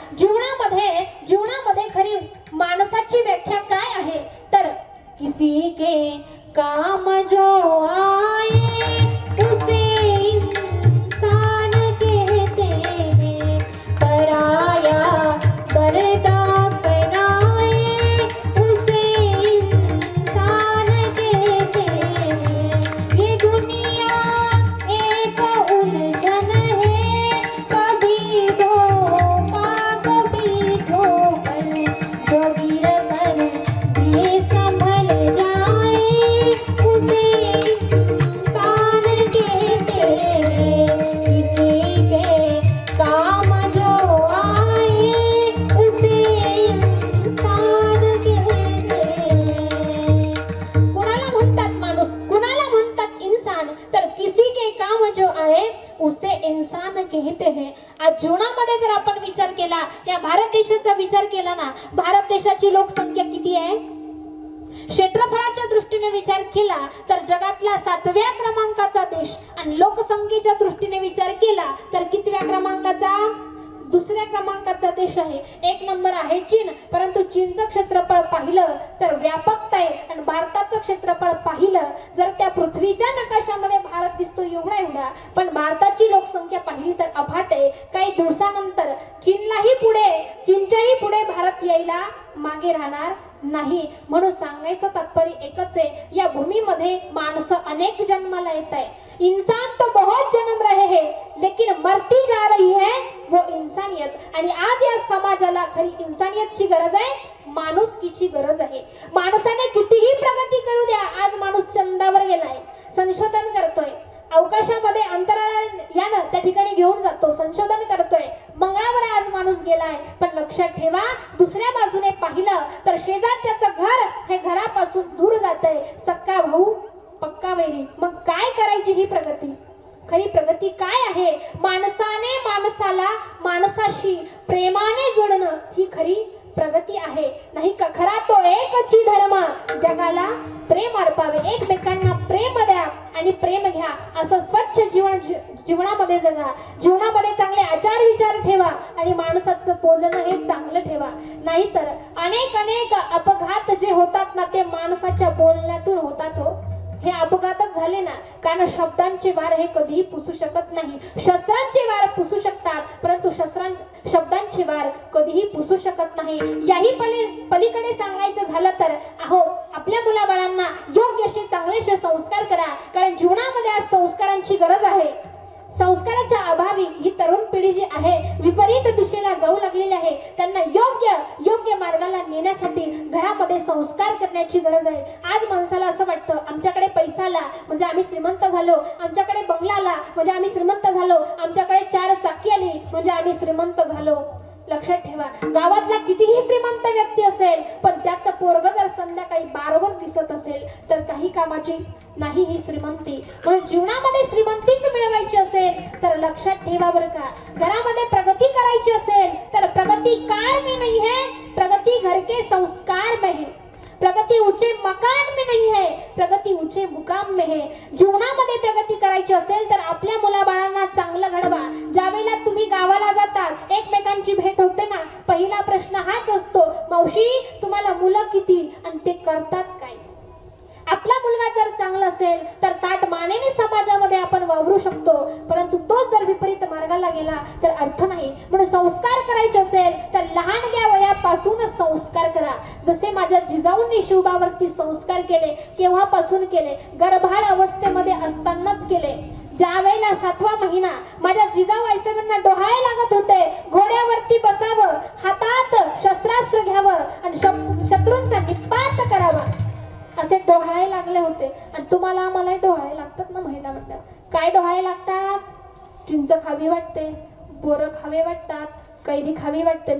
जीवनामध्ये खरी माणसाची व्याख्या काय आहे तर किसी के काम जो आए उसे इंसान कहते हैं, पराया पर्दा बनाए उसे इंसान कहते हैं। ये दुनिया एक उलझन है, कभी धोखा कभी ठोकर, जो गिर कर भी संभल जाए उसे इंसान कहते हैं। किसी के काम जो आए उसे इंसान कहते हैं। कुणाला म्हणतात माणूस, कुणाला म्हणतात इंसान, तर किसी के काम जो आए उसे इंसान कहते हैं। आज जीवनामध्ये जर आपण विचार केला, या भारत देशाचा विचार केला ना, भारत देशाची लोकसंख्या किती आहे? क्षेत्रफळाच्या दृष्टीने विचार केला तर जगातला 7व्या क्रमांकाचा देश, आणि लोकसंख्येच्या दृष्टीने विचार केला तर कितव्या क्रमांकाचा? 2ऱ्या क्रमांकाचा देश आहे। 1 नंबर आहे चीन, परंतु चीनचं क्षेत्रफळ पाहिलं तर व्यापकता आहे, आणि भारताचं क्षेत्रफळ पाहिलं जर त्या पृथ्वीच्या नकाशामध्ये भारत दिसतो एवढा, पण भारताची लोकसंख्या पाहिली तर अफाट आहे। काही दिवसानंतर चीनच्याही पुढे भारत यायला मागे राहणार नाही। म्हणून सांगायचं तात्पर्य एकच आहे, या भूमीमध्ये माणसं अनेक जन्माला येत आहे। इंसान तो बहुत जन्म रहे हैं लेकिन मरती जा रही है वो इंसानियत। आणि आज या समाजाला खरी इंसानियतची गरज आहे, माणुसकीची गरज आहे। माणसाने कितीही प्रगती करू द्या, आज माणूस चंद्रावर गेलाय, संशोधन करतोय, अवकाशामध्ये अंतराळयान त्या ठिकाणी घेऊन जातो, संशोधन करतोय, मंगळावर आज माणूस गेलाय। पण लक्षात ठेवा, दुसऱ्या बाजूने पाहिलं तर शेजारच्याचं घर हे घरापासून दूर जातंय, सक्का भाऊ पक्का वैरी। मग काय करायची ही प्रगती? खरी प्रगती काय आहे? माणसाने माणसाला माणसाशी प्रेमाने जोडणं ही खरी प्रगती आहे, नाही का? खरा तो एकची धर्म जगाला प्रेम अर्पावे, एकमेकांना प्रेम द्या आणि प्रेम घ्या, असं स्वच्छ जीवनामध्ये जगा। जीवनामध्ये चांगले आचार विचार ठेवा आणि माणसाचं बोलणं हे चांगलं ठेवा, नाहीतर अनेक अपघात जे होतात ना ते माणसाच्या बोलण्यातून होतात हो। हे अपघातच झाले ना, कारण शब्दांचे वार हे कधीही पुसू शकत नाही. शस्त्रांचे वार पुसू शकतात, परंतु शब्दांचे वार कधीही पुसू शकत नाही. याही पलीकडे सांगायचं झालं तर अहो, आपल्या मुलाबाळांना योग्य असे चांगलेसे संस्कार करा, कारण जीवनामध्ये आज संस्कारांची गरज आहे. संस्काराच्या अभावी ही तरुण पिढी जी आहे विपरीत दिशेला जाऊ लागलेली आहे. त्यांना योग्य मार्गाला नेण्यासाठी घरामध्ये संस्कार करण्याची गरज आहे. आज माणसाला असं वाटतं आमच्याकडे पैसा आला म्हणजे आम्ही श्रीमंत झालो, आमच्याकडे बंगला आला म्हणजे आम्ही श्रीमंत झालो, आमच्याकडे 4 चाकी आली म्हणजे आम्ही श्रीमंत झालो. लक्षात ठेवा, गावातला कितीही श्रीमंत व्यक्ती असेल पण त्याचं पोरग जर संध्याकाळी बारवर दिसत असेल तर काही कामाची नाही ही श्रीमंती. म्हणून जीवनामध्ये श्रीमंतीच मिळवायची असेल तर लक्षात ठेवा बरं का, घरामध्ये प्रगती करायची असेल तर प्रगती कार में नहीं है, प्रगती घर के संस्कार में है. प्रगती ऊंचे मकान में नहीं है, प्रगती ऊंचे मुकाम में है. जीवनामध्ये प्रगती करायची असेल तर आपल्या मुलाबाळांना चांगलं घडवा. ज्यावेळेला तुम्ही गावाला जातात, एकमेकांची भेट होते ना, पहिला प्रश्न हाच असतो, मावशी तुम्हाला मुलं किती आणि ते करतात काय. आपला मुलगा जर चांगला असेल तर ताट मानेने समाजामध्ये आपण वावरू शकतो, परंतु तो जर विपरीत मार्गाला गेला तर अर्थ नाही. म्हणून संस्कार करायचे असेल तर लहानग्या वयापासूनच संस्कार करा. जसे माझ्या जिजाऊंनी शिवबावरती संस्कार केले, केव्हापासून केले, गर्भाळ अवस्थेमध्ये असतानाच केले. ज्या वेळेला 7वा महिना माझ्या जिजाऊ आईसाहेबांना डोहाळे लागत होते, घोड्यावरती बसावं, हातात शस्त्रास्त्र घ्यावं आणि शत्रूंचा निपात करावा असे डोहाळे लागले होते. आणि तुम्हाला मला डोहाळे लागतात ना महिला मंडळ. काय डोहाळे लागतात? चिंच खावी वाटते, बोरं खावे वाटतात, कैरी खावी वाटते.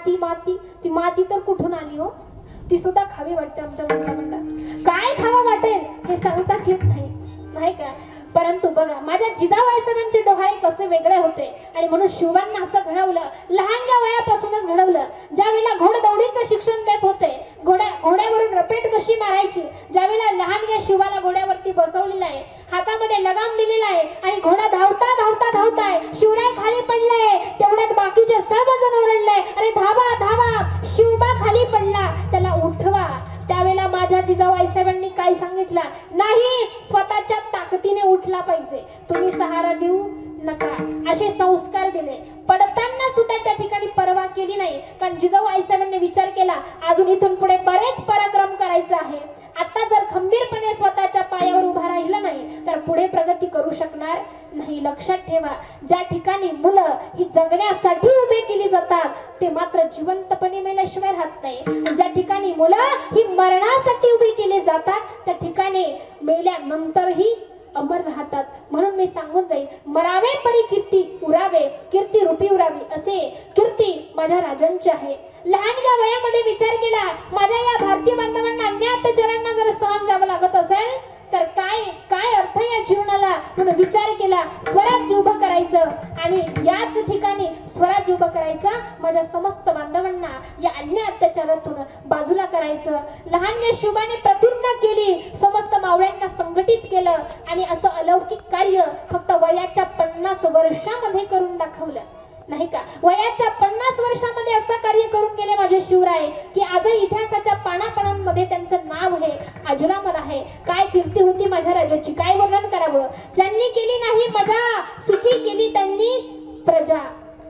ती माती तर कुठून आली हो, ती सुद्धा खावी वाटते आमच्या महिला मंडळात. काय खावं वाटेल हे सांगताच येत नाही का. परंतु बघा माझ्या जिजाऊ आईसाहेबांचे डोहाळे कसे वेगळे होते आणि म्हणून शिवांना असं घडवलं, लहानग्या वयापासूनच घडवलं. ज्यावेळेला घोडदौडीचं शिक्षण देत होते, घोड्यावरून रपेट कशी मारायची, ज्यावेळेला लहानग्या शिवाला घोड्यावरती बसवलेलं आहे, हातामध्ये लगाम दिलेला आहे आणि घोडा धावताय, शिवराय खाली पडलाय, तेवढ्यात बाकीचे सर्वजण ओरडले, अरे धावा धावा, शिवबा खाली पडला, त्याला उठवा. त्यावेळेला माझ्या जिजाऊ आईसाहेबांनी काय सांगितलं, नाही, स्वतःच्या ताकदीने उठला पाहिजे, तुम्ही सहारा देऊ नका, असे संस्कार दिले. पडताना सुद्धा त्या ठिकाणी परवा केली नाही, कारण जिजाऊ आईसाहेबांनी विचार केला अजून इथून पुढे बरेच पराक्रम करायचं आहे. आता जर खंबीरपणे स्वतःच्या पायावर उभा राहिलं नाही तर पुढे प्रगती करू शकणार नाही. लक्षात ठेवा, ज्या ठिकाणी मुलं ही जगण्यासाठी उभे केली जातात ते मात्र जिवंतपणे मेल्याशिवाय राहत नाही. ज्या ठिकाणी मुलं ही मरणासाठी उभी केली जातात त्या ठिकाणी मेल्यानंतरही अमर राहतात. म्हणून मी सांगून जाईल, मरावे परी कीर्ती उरावे, कीर्ती रूपी उरावी, असे कीर्ती माझ्या राजांची आहे. लहानग्या वयामध्ये विचार केला, माझ्या या भारतीय बांधवांना अन्याय अत्याचारांना जर सहन जावं लागत असेल तर काय अर्थ या जीवनाला. म्हणून विचार केला स्वराज्य उभं करायचं आणि याच ठिकाणी स्वराज्य उभं करायचं, माझ्या समस्त बांधवांना या अन्याय अत्याचारातून बाजूला करायचं. लहानग्या शिवाने प्रतिज्ञा केली, समस्त मावळ्यांना संघटित केलं आणि असं अलौकिक कार्य फक्त वयाच्या 50 वर्षामध्ये करून दाखवलं नाही का. वयाच्या 50 वर्षामध्ये असं कार्य करून गेले माझे शिवराय की आजही इतिहासाच्या पानापानांमध्ये त्यांचं नाव हे अजरामर आहे. काय कीर्ती होती माझ्या राजाची, काय वर्णन करावं. ज्यांनी केली नाही मजा, सुखी केली त्यांनी प्रजा.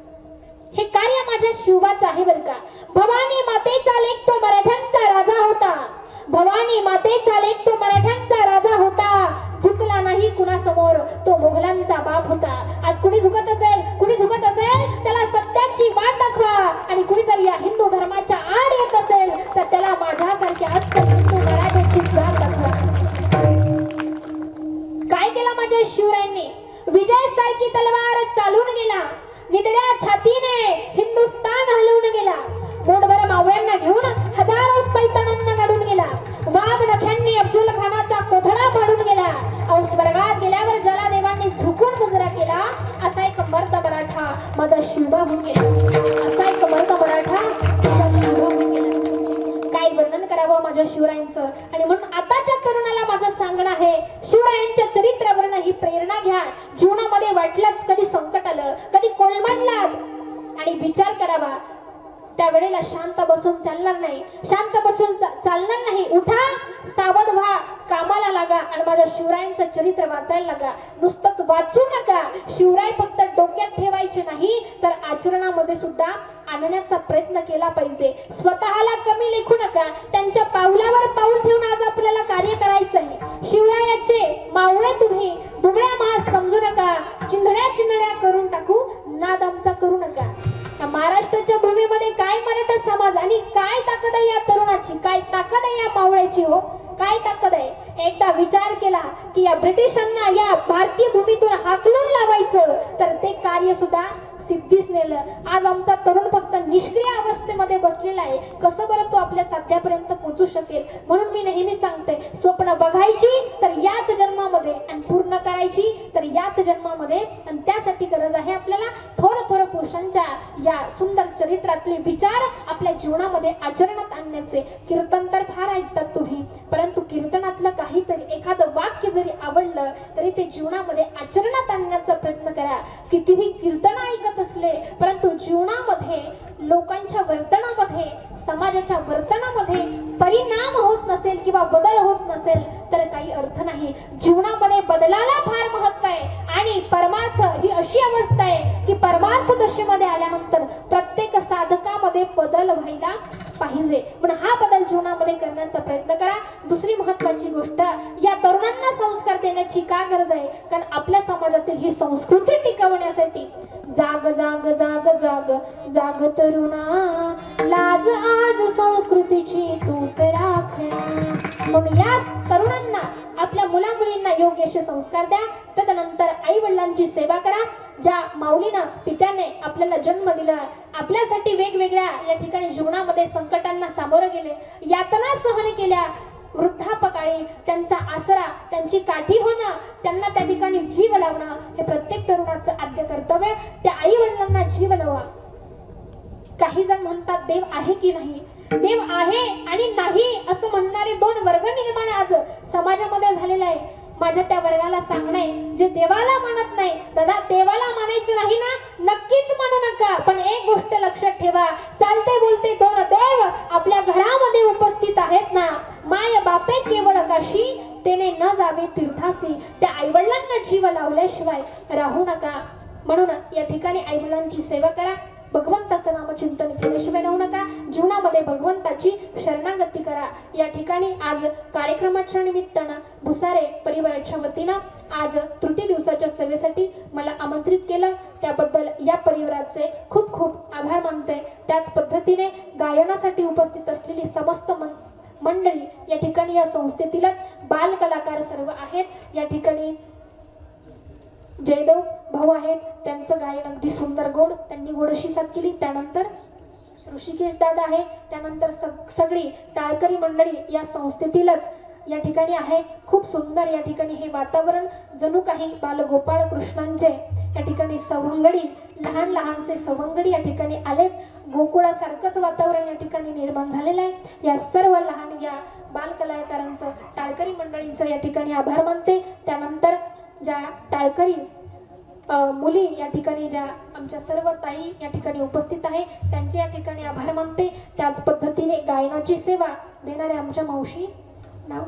हे कार्य माझ्या शिवाचं आहे बरं का. भवानी मातेचा लेक तो मराठ्यांचा राजा होता, भवानी मातेचा लेक तो मराठ्यांचा राजा होता, झुकला नाही कुणासमोर तो मोगलांचा बाप होता. आज कुणी झुकत असेल त्याला सत्याची वाट दाखवा आणि कुणी जर या हिंदू धर्माच्या आड येत असेल तर त्याला माझ्यासारख्या अस्सल हिंदू मराठ्याची जात दाखवा. काय केलं माझ्या शिवरायांनी, विजय सारखी तलवार चालून गेला, निडड्या छातीने हिंदुस्तान हलवून गेला, मोठभर मावळ्यांना घेऊन हजारो सैतानांना नडून गेला, वाघ नख्यांनी अफजल खानाचा कोठडा फाडून गेला, और स्वर्गात गेल्यावर जलादेवांनी झुकून मुजरा केला. असा एक मर्द मराठा माझा शिवबा होऊन गेला, असा एक मर्द मराठा माझा शिवबा होऊन गेला. काय वर्णन करावं माझ्या शिवरायांचं. आणि म्हणून आताच्या तरुणाला माझं सांगणं आहे, शिवरायांच्या चरित्रावरनं ही प्रेरणा घ्या. जीवनामध्ये वाटलंच कधी संकट आलं, कधी कोलमडलात आणि विचार करावा, त्यावेळेला शांत बसून चालणार नाही, शांत बसून चालणार नाही. उठा, सावध व्हा, कामाला लागा आणि माझ्या शिवरायांचं चरित्र वाचायला लागा. नुसतंच वाचू नका, शिवराय फक्त डोक्यात ठेवायचे नाही तर आचरणामध्ये सुद्धा आणण्याचा प्रयत्न केला पाहिजे. स्वतःला कमी लेखू नका, त्यांच्या पावलावर पाऊल ठेवून आज आपल्याला कार्य करायचं आहे. शिवरायाचे मावळे तुम्ही दुबळ्या मास समजू नका, चिंधड्या करून टाकू, नाद आमचा करू नका. या महाराष्ट्राच्या भूमीमध्ये काय मराठा समाज आणि काय ताकद आहे या तरुणाची, काय ताकद आहे या मावळ्याची, हो काय ताकद आहे. एकदा विचार केला की या ब्रिटिशांना या भारतीय भूमीतून हाकलून लावायचं तर ते कार्य सुद्धा सिद्धीस नेलं. आज आमचा तरुण फक्त निष्क्रिय अवस्थेमध्ये बसलेला आहे, कसं बरं तो आपल्या साध्यापर्यंत पोहोचू शकेल. म्हणून मी नेहमी सांगते, स्वप्न बघायची तर याच जन्मामध्ये आणि पूर्ण करायची तर याच जन्मामध्ये. आणि त्यासाठी गरज आहे आपल्याला थोर पुरुषांच्या या सुंदर चरित्रातले विचार आपल्या जीवनामध्ये आचरणात आणण्याचे. कीर्तन तर फार ऐकतात तुम्ही, परंतु कीर्तनातलं काहीतरी एखादं वाक्य जरी आवडलं तरी ते जीवनामध्ये आचरणात आणण्याचा प्रयत्न करा. कितीही कीर्तन ऐकत असले परंतु जीवनामध्ये, लोकांच्या वर्तनामध्ये, समाजाच्या वर्तनामध्ये परिणाम होत नसेल किंवा बदल होत नसेल तर काही अर्थ नाही. जीवनामध्ये बदलाला फार महत्व आहे आणि परमार्थ ही अशी अवस्था आहे की परमार्थ दशेमध्ये आल्यानंतर प्रत्येक साधकामध्ये बदल व्हायला पाहिजे. पण हा बदल जीवनामध्ये करण्याचा प्रयत्न करा. दुसरी महत्वाची गोष्ट, या तरुणांना संस्कार देण्याची का गरज आहे, कारण आपल्या समाजातील ही संस्कृती टिकवण्यासाठी जाग जाग जाग जाग जाग तरुणा, लाज आज संस्कृतीची तूच राख. म्हणून या तरुणांना, आपल्या मुला मुलींना योग्य असे संस्कार द्या. तदनंतर आई वडिलांची सेवा करा. ज्या माऊलीनं, पित्याने आपल्याला जन्म दिला, आपल्यासाठी वेगवेगळ्या या ठिकाणी जीवनामध्ये संकटांना सामोरं गेले, यातना सहन केल्या, वृद्धापकाळी त्यांचा आसरा, त्यांची काठी होणं, त्यांना त्या ठिकाणी जीव लावणं हे प्रत्येक तरुणाचं आद्य कर्तव्य. त्या आई वडिलांना जीव लावा. काही जण म्हणतात देव आहे की नाही, देव आहे आणि नाही असं म्हणणारे दोन वर्ग निर्माण आज समाजामध्ये झालेला आहे. माझ्या त्या वर्गाला सांगणे, जे देवाला मानत नाही, दादा देवाला मानायचं नाही ना, नक्कीच मानू नका. पण एक गोष्ट लक्षात ठेवा, चालते बोलते दोन देव आपल्या घरामध्ये उपस्थित आहेत ना. माय बापे केवळ काशी, तेने न जावे तीर्थासी. त्या आईवडिलांना जीव लावल्याशिवाय राहू नका. म्हणून या ठिकाणी आईवडिलांची सेवा करा. भगवंताचं नामचिंतन केल्याशिवाय राहू नका. जीवनामध्ये भगवंताची शरणागती करा. या ठिकाणी आज कार्यक्रमाच्या निमित्तानं भुसारे परिवाराच्या वतीनं आज तृतीय दिवसाच्या सेवेसाठी मला आमंत्रित केलं, त्याबद्दल या परिवाराचे खूप खूप आभार मानते. त्याच पद्धतीने गायनासाठी उपस्थित असलेली समस्त मंडळी, या ठिकाणी या संस्थेतीलच बाल कलाकार सर्व आहेत. या ठिकाणी जयदेव भाऊ आहेत, त्यांचं गायन अगदी सुंदर गोड, त्यांनी गोड अशी साथ केली. त्यानंतर ऋषिकेश दादा आहे, त्यानंतर सगळी टाळकरी मंडळी या संस्थेतीलच या ठिकाणी आहे. खूप सुंदर या ठिकाणी हे वातावरण, जणू काही बालगोपाळ कृष्णांचे या ठिकाणी सवंगडी, लहान लहानसे सवंगडी या ठिकाणी आले. गोकुळासारखंच वातावरण या ठिकाणी निर्माण झालेलं आहे. या सर्व लहान या बाल कलाकारांचं, टाळकरी मंडळींचं या ठिकाणी आभार मानते. त्यानंतर ज्या टाळकरी मुली या ठिकाणी, ज्या आमच्या सर्व ताई या ठिकाणी उपस्थित आहे, त्यांचे या ठिकाणी आभार मानते. त्याच पद्धतीने गायनाची सेवा देणाऱ्या आमच्या मावशी, नाव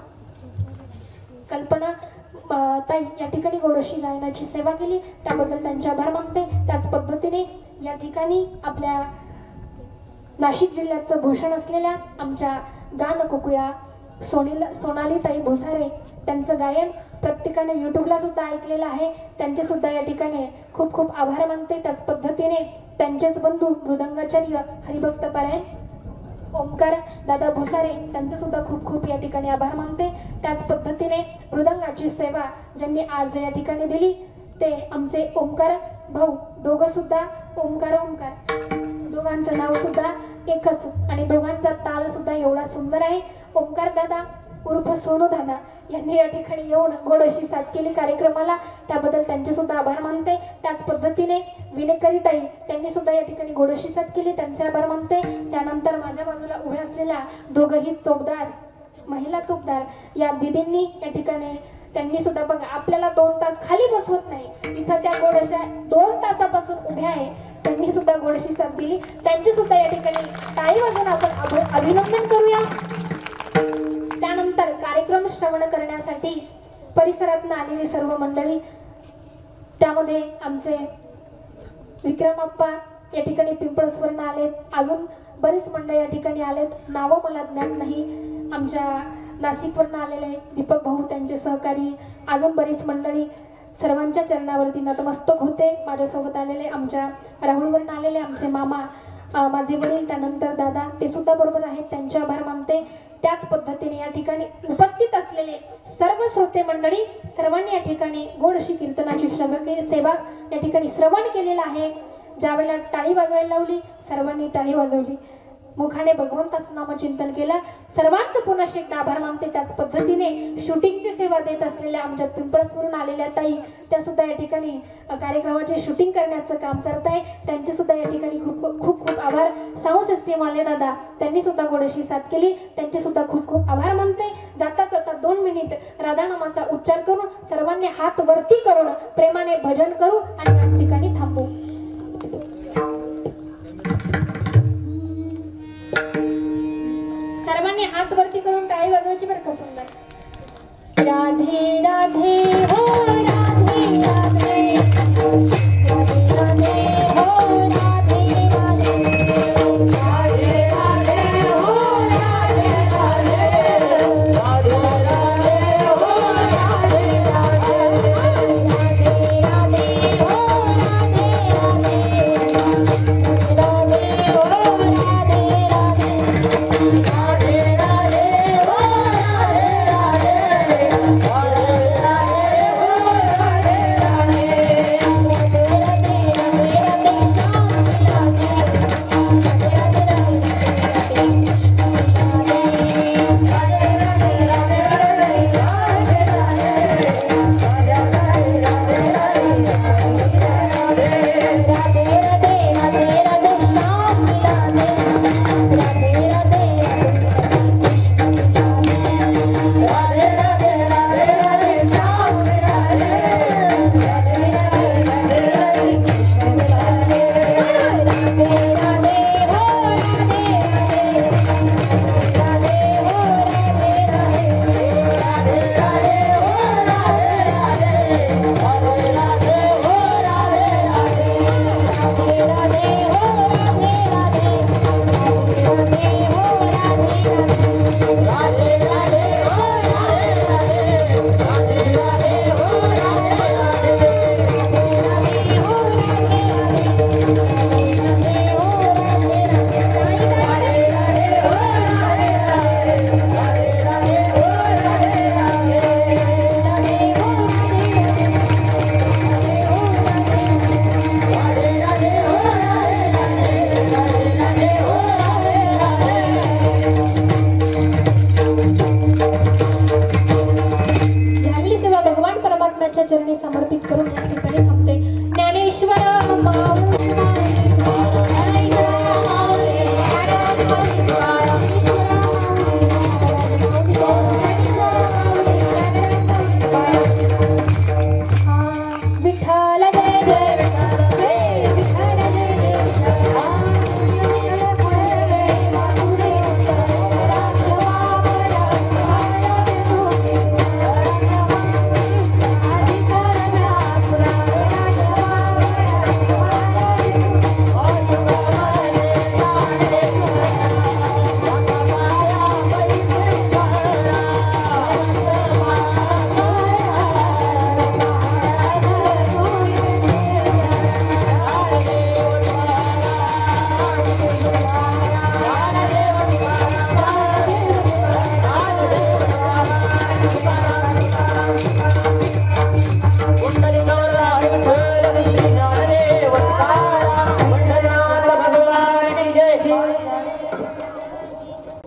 कल्पना ताई, या ठिकाणी गोडशी गायनाची सेवा केली, त्याबद्दल त्यांचे आभार मानते. त्याच पद्धतीने या ठिकाणी आपल्या नाशिक जिल्ह्याचं भूषण असलेल्या आमच्या गान कोकिळा सोनाली ताई भुसारे, त्यांचं गायन प्रत्येकाने युट्यूबला सुद्धा ऐकलेलं आहे, त्यांचे सुद्धा या ठिकाणी खूप खूप आभार मानते. त्याच पद्धतीने त्यांचेच बंधू मृदंगाचार्य हरिभक्त पारायण ओमकार दादा भुसारे, त्यांचे सुद्धा खूप खूप या ठिकाणी आभार मानते. त्याच पद्धतीने मृदंगाची सेवा ज्यांनी आज या ठिकाणी दिली ते आमचे ओमकार भाऊ, दोघं सुद्धा ओमकार, दोघांचं नाव सुद्धा एकच आणि दोघांचा ताल सुद्धा एवढा सुंदर आहे. ओमकार दादा उर्फ सोनू दादा यांनी या ठिकाणी येऊन गोड अशी साथ केली कार्यक्रमाला, त्याबद्दल त्यांचे सुद्धा आभार मानते. त्याच पद्धतीने विनेकरी ताई, त्यांनी सुद्धा या ठिकाणी गोड अशी साथ केली, त्यांचे आभार मानते. त्यानंतर माझ्या बाजूला उभ्या असलेल्या दोघंही चोपदार, महिला चोपदार या दिदींनी या ठिकाणी, त्यांनी सुद्धा बघा, आपल्याला 2 तास खाली बसवत नाही, इथं त्या गोड अशा 2 तासापासून उभ्या आहे. त्यांनी सुद्धा गोडशी साथ दिली. त्यांची सुद्धा या ठिकाणी टाळी वाजवून आपण अभिनंदन करूया. त्यानंतर कार्यक्रम श्रवण करण्यासाठी परिसरातून आलेली सर्व मंडळी, त्यामध्ये आमचे विक्रमप्पा या ठिकाणी पिंपळसवरून आलेत. अजून बरीच मंडळी या ठिकाणी आलेत. नावं मला ज्ञात नाही. आमच्या नाशिकवरून आलेले दीपक भाऊ, त्यांचे सहकारी, अजून बरीच मंडळी, सर्वांच्या चरणावरती नतमस्तक होते. माझ्यासोबत आलेले आमच्या राहुलवरून आलेले आमचे मामा, माझे वडील, त्यानंतर दादा, ते सुद्धा बरोबर आहेत, त्यांचे आभार मानते. त्याच पद्धतीने या ठिकाणी उपस्थित असलेले सर्व श्रोते मंडळी, सर्वांनी या ठिकाणी गोड अशी कीर्तनाची सेवा या ठिकाणी श्रवण केलेलं आहे. ज्या वेळेला टाळी वाजवायला लावली, सर्वांनी टाळी वाजवली, मुखाने भगवंताचं नामचिंतन केलं. सर्वांचं पुन्हा एकदा आभार मानते. त्याच पद्धतीने शूटिंगची सेवा देत असलेल्या आमच्या पिंपळसवरून आलेल्या ताई, त्या सुद्धा या ठिकाणी कार्यक्रमाचे शूटिंग करण्याचं काम करताय. त्यांचे सुद्धा या ठिकाणी खूप खूप खूप आभार. साऊंड सिस्टीम वाले दादा, त्यांनी सुद्धा गोडशी साथ केली, त्यांचे सुद्धा खूप खूप आभार मानते. जाता जाता 2 मिनिट राधानामाचा उच्चार करून सर्वांनी हात वरती करून प्रेमाने भजन करू आणि याच ठिकाणी थांबू. सर्वांनी हात वरती करून टाळी वाजवायची बरं का. सुंदर. राधे राधे हो राधे राधे